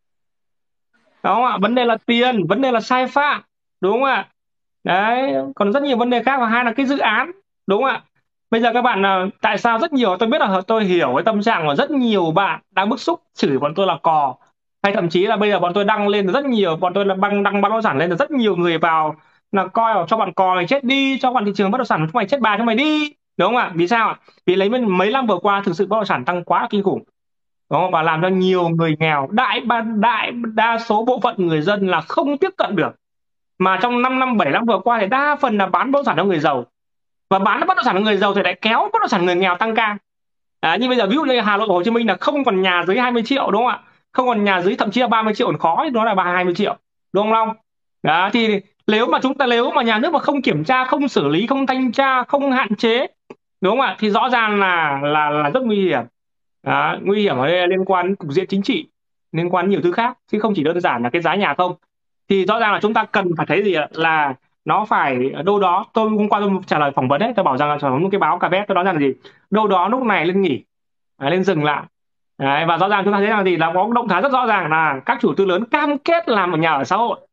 đúng không ạ, vấn đề là tiền, vấn đề là sai phạm, đúng không ạ? Đấy, còn rất nhiều vấn đề khác, và hai là cái dự án, đúng không ạ? Bây giờ các bạn à, tại sao rất nhiều, tôi biết là tôi hiểu cái tâm trạng của rất nhiều bạn đang bức xúc chửi bọn tôi là cò, hay thậm chí là bây giờ bọn tôi đăng lên rất nhiều, bọn tôi là đăng đăng bất động sản lên là rất nhiều người vào là coi là cho bạn cò này chết đi, cho bạn thị trường bất động sản chúng mày chết bà chúng mày đi, đúng không ạ? Vì sao ạ? Vì lấy mấy mấy năm vừa qua thực sự bất động sản tăng quá kinh khủng, đúng không? Và làm cho nhiều người nghèo, đại ba đại đa số bộ phận người dân là không tiếp cận được. Mà trong 5 năm bảy năm vừa qua thì đa phần là bán bất động sản cho người giàu, và bán bất động sản cho người giàu thì lại kéo bất động sản người nghèo tăng cao. À, như bây giờ ví dụ như Hà Nội, Hồ Chí Minh là không còn nhà dưới hai mươi triệu, đúng không ạ? Không còn nhà dưới thậm chí là ba mươi triệu còn khó, nó là ba hai mươi triệu, đúng không Long? Đó thì nếu mà chúng ta nếu mà nhà nước mà không kiểm tra, không xử lý, không thanh tra, không hạn chế, đúng không ạ, thì rõ ràng là là là rất nguy hiểm. Đó, nguy hiểm ở đây là liên quan đến cục diện chính trị, liên quan đến nhiều thứ khác chứ không chỉ đơn giản là cái giá nhà không. Thì rõ ràng là chúng ta cần phải thấy gì ạ? Là nó phải đâu đó, tôi hôm qua tôi trả lời phỏng vấn đấy, tôi bảo rằng là phỏng vấn một cái báo cà vét, tôi nói rằng là gì, đâu đó lúc này lên nghỉ, à, lên dừng lại. Đấy, và rõ ràng chúng ta thấy rằng là gì, là có động thái rất rõ ràng là các chủ tư lớn cam kết làm ở nhà ở xã hội.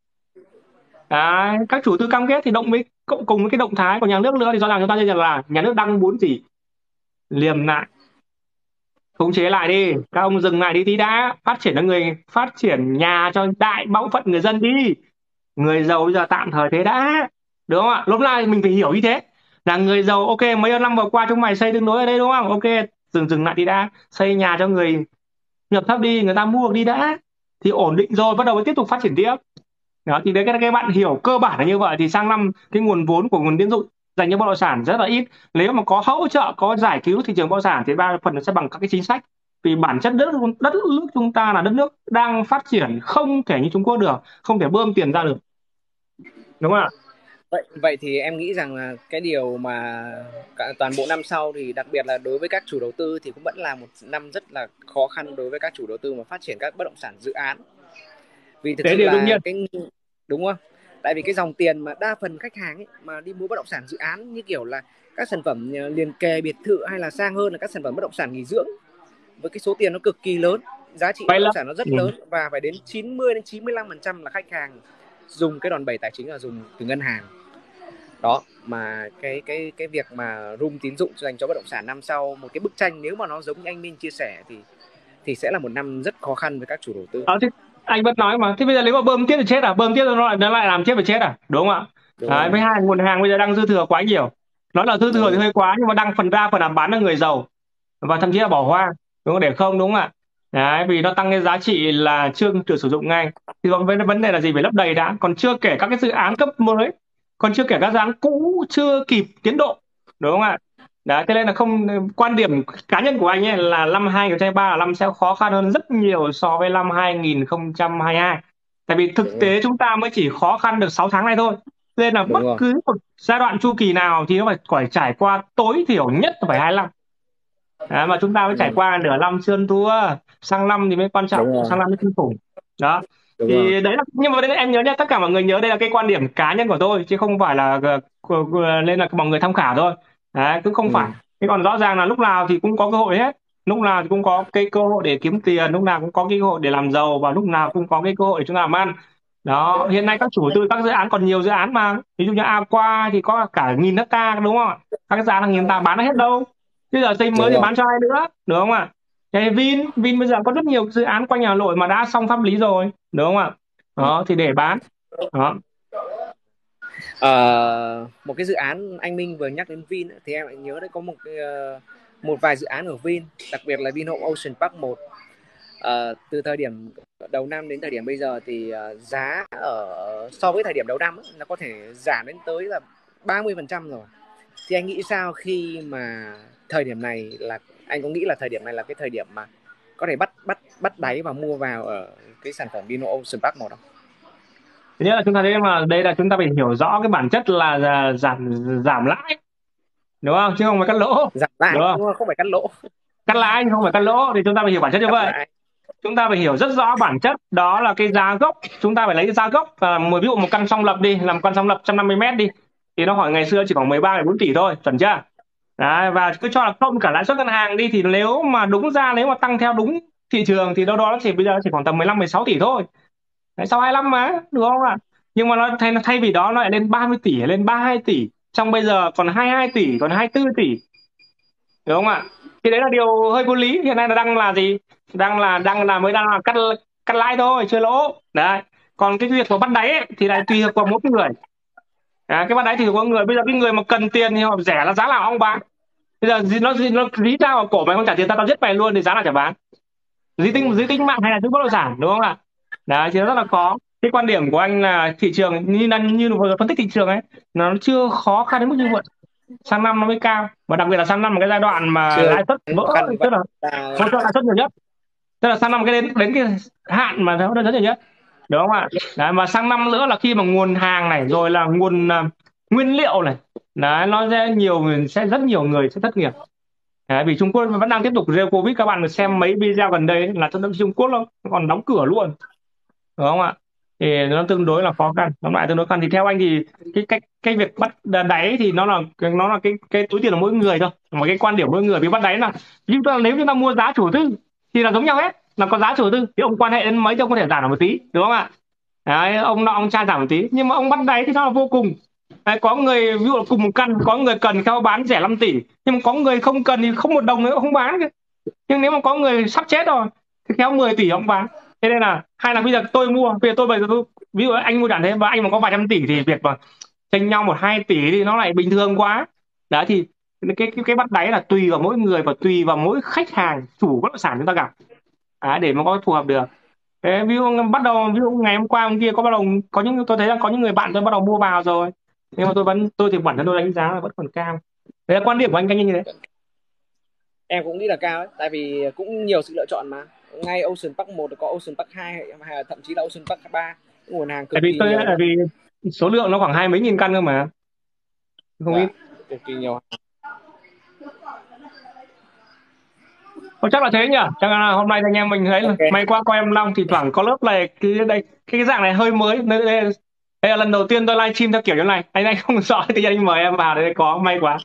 Đấy, các chủ tư cam kết thì động với cộng cùng với cái động thái của nhà nước nữa, thì rõ ràng chúng ta thấy rằng là nhà nước đang muốn gì, liềm lại, khống chế lại đi, các ông dừng lại đi tí đã, phát triển cho người phát triển nhà cho đại bộ phận người dân đi, người giàu bây giờ tạm thời thế đã, đúng không ạ? Lúc này mình phải hiểu như thế, là người giàu ok mấy năm vừa qua chúng mày xây tương đối ở đây, đúng không? Ok, dừng dừng lại đi đã, xây nhà cho người nhập thấp đi, người ta mua được đi đã, thì ổn định rồi bắt đầu mới tiếp tục phát triển tiếp. Đó thì đấy, cái các bạn hiểu cơ bản là như vậy, thì sang năm cái nguồn vốn của nguồn tín dụng dành cho bất động sản rất là ít. Nếu mà có hỗ trợ, có giải cứu thị trường bất động sản thì ba phần sẽ bằng các cái chính sách, vì bản chất đất đất nước chúng ta là đất nước đang phát triển, không thể như Trung Quốc được, không thể bơm tiền ra được, đúng không ạ? Vậy vậy thì em nghĩ rằng là cái điều mà cả toàn bộ năm sau thì đặc biệt là đối với các chủ đầu tư thì cũng vẫn là một năm rất là khó khăn đối với các chủ đầu tư mà phát triển các bất động sản dự án. Vì thực Đấy sự điều đương là nhiên. cái đúng không? Tại vì cái dòng tiền mà đa phần khách hàng ấy, mà đi mua bất động sản dự án như kiểu là các sản phẩm liền kề biệt thự, hay là sang hơn là các sản phẩm bất động sản nghỉ dưỡng, với cái số tiền nó cực kỳ lớn, giá trị Vậy bất là động sản nó rất ừ. lớn, và phải đến chín mươi đến chín mươi lăm phần trăm là khách hàng dùng cái đòn bẩy tài chính là dùng từ ngân hàng. Đó, mà cái cái cái việc mà room tín dụng dành cho bất động sản năm sau, một cái bức tranh nếu mà nó giống như anh Minh chia sẻ thì thì sẽ là một năm rất khó khăn với các chủ đầu tư. Đó, thì anh vẫn nói mà, thế bây giờ nếu mà bơm tiếp thì chết à, bơm tiếp nó lại nó lại làm tiếp và chết à, đúng không ạ? Đúng Đấy, rồi. với hai nguồn hàng bây giờ đang dư thừa quá nhiều, nói là dư thừa thì Đúng. hơi quá, nhưng mà đang phần đa phần là bán cho người giàu và thậm chí là bỏ hoang, đúng không, để không, đúng không ạ? Đấy, vì nó tăng cái giá trị là chưa được sử dụng ngay, thì còn vấn vấn đề là gì, phải lấp đầy đã, còn chưa kể các cái dự án cấp mới, còn chưa kể các dự án cũ chưa kịp tiến độ, đúng không ạ? Đấy, thế nên là không, quan điểm cá nhân của anh ấy là năm hai không hai ba là năm sẽ khó khăn hơn rất nhiều so với năm hai không hai hai, tại vì thực Đúng rồi. tế chúng ta mới chỉ khó khăn được sáu tháng này thôi, nên là Đúng bất rồi. cứ một giai đoạn chu kỳ nào thì nó phải phải trải qua tối thiểu nhất là phải hai năm. Đấy, mà chúng ta mới trải Ừ. qua nửa năm chưa thua, sang năm thì mới quan trọng, Đúng rồi. sang năm mới kinh khủng. Đó Đúng rồi. thì đấy là, nhưng mà đây em nhớ nha, tất cả mọi người nhớ đây là cái quan điểm cá nhân của tôi chứ không phải là uh, nên là mọi người tham khảo thôi. Đấy, cũng không phải. Ừ. Thế còn rõ ràng là lúc nào thì cũng có cơ hội hết, lúc nào thì cũng có cái cơ hội để kiếm tiền, lúc nào cũng có cái cơ hội để làm giàu, và lúc nào cũng có cái cơ hội để chúng ta làm ăn. Đó, hiện nay các chủ tư các dự án còn nhiều dự án mà, ví dụ như Aqua thì có cả nghìn hecta, đúng không ạ? Các dự án là nghìn hecta bán hết đâu, bây giờ xây mới Đúng thì rồi. bán cho ai nữa, đúng không ạ? Cái Vin Vin bây giờ có rất nhiều dự án quanh Hà Nội mà đã xong pháp lý rồi, đúng không ạ? Ừ. Đó thì để bán. Đó. Ờ, một cái dự án anh Minh vừa nhắc đến Vin thì em lại nhớ đấy, có một cái, ờ, một vài dự án ở Vin, đặc biệt là Vinhome Ocean Park một. Ờ, từ thời điểm đầu năm đến thời điểm bây giờ thì uh, giá ở so với thời điểm đầu năm ấy, nó có thể giảm đến tới là ba mươi phần trăm rồi. Thì anh nghĩ sao khi mà thời điểm này là, anh có nghĩ là thời điểm này là cái thời điểm mà có thể bắt bắt bắt đáy và mua vào ở cái sản phẩm Vinhome Ocean Park một không? Thứ nhất là chúng ta thấy mà đây là chúng ta phải hiểu rõ cái bản chất là, là giảm giảm lãi, đúng không, chứ không phải cắt lỗ, Giảm đúng lãi không? đúng không? Không phải cắt lỗ. Cắt lãi nhưng không phải cắt lỗ, thì chúng ta phải hiểu bản chất như Cắt vậy. lãi. Chúng ta phải hiểu rất rõ bản chất, đó là cái giá gốc, chúng ta phải lấy giá gốc, và một ví dụ một căn song lập đi, làm căn song lập một trăm năm mươi mét đi, thì nó khoảng ngày xưa chỉ khoảng mười ba bốn tỷ thôi, chuẩn chưa? Đấy, và cứ cho là không cả lãi suất ngân hàng đi, thì nếu mà đúng ra, nếu mà tăng theo đúng thị trường thì đâu đó nó chỉ bây giờ chỉ khoảng tầm mười lăm mười sáu tỷ thôi. Đấy, sau hai năm mà, đúng không ạ? Nhưng mà nó thay thay vì đó nó lại lên ba mươi tỷ, lên ba mươi hai tỷ, xong bây giờ còn hai mươi hai tỷ, còn hai mươi tư tỷ, đúng không ạ? Thì đấy là điều hơi vô lý. Hiện nay là đang là gì, đang là đang là mới đang là cắt cắt lãi thôi, chưa lỗ đấy. Còn cái việc của bắt đáy ấy, thì lại tùy thuộc vào mỗi người. Đấy, cái bắt đáy thì có người, bây giờ cái người mà cần tiền thì họ rẻ là giá nào ông bán. Bây giờ nó nó dí tao vào cổ mày không trả tiền, tao tao giết mày luôn, thì giá nào chả bán. Dí Đúng tinh rồi. dí tính mạng hay là giữ bất động sản, đúng không ạ? Đấy thì nó rất là khó. Cái quan điểm của anh là thị trường như như vừa phân tích thị trường ấy, nó chưa khó khăn đến mức như vậy. Sang năm nó mới cao, và đặc biệt là sang năm là cái giai đoạn mà Chưa lãi suất khó vỡ, khăn như vậy tức là ta. hỗ trợ lãi suất nhiều nhất, tức là sang năm cái đến đến cái hạn mà nó rất nhiều nhất, đúng không ạ? Đấy, mà sang năm nữa là khi mà nguồn hàng này rồi là nguồn à, nguyên liệu này, đấy nó sẽ nhiều người, sẽ rất nhiều người sẽ thất nghiệp. Đấy, vì Trung Quốc vẫn đang tiếp tục rêu Covid, các bạn xem mấy video gần đây ấy, là trong Trung Quốc nó còn đóng cửa luôn, đúng không ạ? Thì nó tương đối là khó khăn, nó lại tương đối khó khăn. Thì theo anh thì cái cách cái việc bắt đáy thì nó là nó là cái cái túi tiền của mỗi người thôi, mà cái quan điểm mỗi người. Vì bắt đáy là nhưng ta, nếu chúng ta mua giá chủ tư thì là giống nhau hết, là có giá chủ tư thì ông quan hệ đến mấy thì ông có thể giảm được một tí, đúng không ạ? Đấy, ông nọ ông cha giảm một tí, nhưng mà ông bắt đáy thì nó là vô cùng. Đấy, có người ví dụ là cùng một căn, có người cần theo bán rẻ năm tỷ, nhưng mà có người không cần thì không một đồng nữa không bán. Nhưng nếu mà có người sắp chết rồi thì kéo mười tỷ ông bán. Thế nên là hay là bây giờ tôi mua, bây giờ tôi bây giờ tôi, ví dụ anh mua chẳng thế và anh mà có vài trăm tỷ thì việc mà tranh nhau một hai tỷ thì nó lại bình thường quá. Đấy thì cái cái cái bắt đáy là tùy vào mỗi người và tùy vào mỗi khách hàng chủ bất động sản chúng ta gặp. Đấy, để mà có phù hợp được. Thế ví dụ bắt đầu, ví dụ ngày hôm qua hôm kia có bắt đầu có những, tôi thấy là có những người bạn tôi bắt đầu mua vào rồi, nhưng mà tôi vẫn, tôi thì bản thân tôi đánh giá là vẫn còn cao. Đấy là quan điểm của anh, anh như thế. Em cũng nghĩ là cao ấy, tại vì cũng nhiều sự lựa chọn mà. Ngay Ocean Park một có Ocean Park hai hay là thậm chí là Ocean Park ba, nguồn hàng Tại cực vì kỳ tôi nhiều tại nhá. vì số lượng nó khoảng hai mấy nghìn căn cơ mà, không ít. Dạ, cực kỳ nhiều. Thôi chắc là thế nhỉ. Chắc là hôm nay anh em mình thấy là may Ok. quá có em Long, thì thoảng có lớp này cái đây, cái dạng này hơi mới. Đây, đây, đây là lần đầu tiên tôi livestream theo kiểu như này, anh anh không rõ thì anh mời em vào đây, có may quá.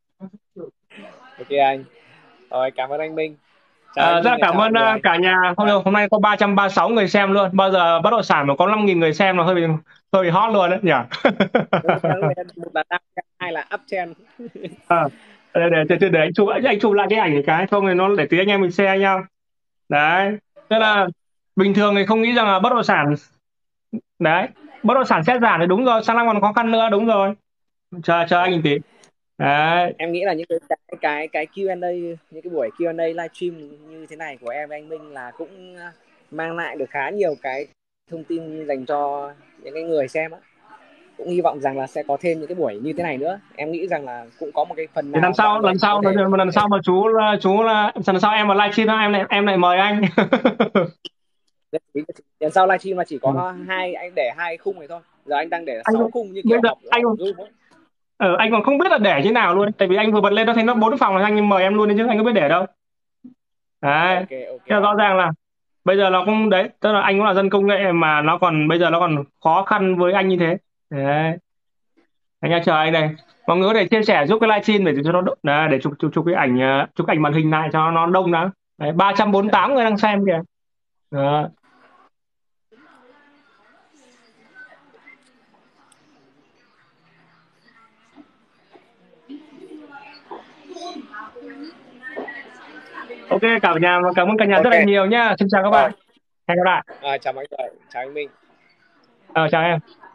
Ok anh. Rồi, cảm ơn anh Minh. Chào À, anh rất là Minh và cảm chào mọi ơn người. uh, cả nhà. Hôm, hôm nay có ba trăm ba mươi sáu người xem luôn. Bao giờ bất động sản mà có năm nghìn người xem là hơi bị, hơi bị hot luôn đấy nhỉ. Đúng rồi, đúng rồi. Một là down trend, hai là up trend. À, để, để, để, để anh chụp, anh chụp lại cái ảnh cái, không thì nó để tí anh em mình share nhau. Đấy, tức Dạ. là bình thường thì không nghĩ rằng là bất động sản, đấy, bất động sản sẽ giảm thì đúng rồi, sang năm còn khó khăn nữa, đúng rồi. Chờ chờ anh Dạ. một tí. Đấy. Em nghĩ là những cái cái cái cái Q and A, những cái buổi Q and A livestream như thế này của em và anh Minh là cũng mang lại được khá nhiều cái thông tin dành cho những cái người xem á. Cũng hy vọng rằng là sẽ có thêm những cái buổi như thế này nữa. Em nghĩ rằng là cũng có một cái phần Thì lần nào mọi sau người lần có sau thể lần, lần sau mà chú chú là lần sau em mà livestream em lại em lại mời anh. lần sau livestream mà chỉ Ừ. có hai, anh để hai khung này thôi. Giờ anh đang để Anh sáu khung như bây kiểu giờ họp anh họp Zoom ấy. ờ, anh còn không biết là để như nào luôn, tại vì anh vừa bật lên nó thấy nó bốn phòng là anh mời em luôn đấy chứ anh có biết để đâu. Đấy, Ok, ok thế là rõ anh. ràng là bây giờ nó cũng đấy, tức là anh cũng là dân công nghệ mà nó còn bây giờ nó còn khó khăn với anh như thế. Đấy, anh đang chờ anh đây. Mọi người có thể chia sẻ giúp cái livestream để cho nó đ- đấy, để chụp chụp chụp cái ảnh ờ, chụp cái ảnh màn hình lại cho nó đông đã. Đấy, ba trăm bốn mươi tám người đang xem kìa. Đó. Ok cả nhà, cảm ơn cả nhà rất Ok. là nhiều nhá. Xin chào các Rồi, bạn. Hẹn gặp lại. à, chào mọi người, chào anh Minh. Ờ, chào em.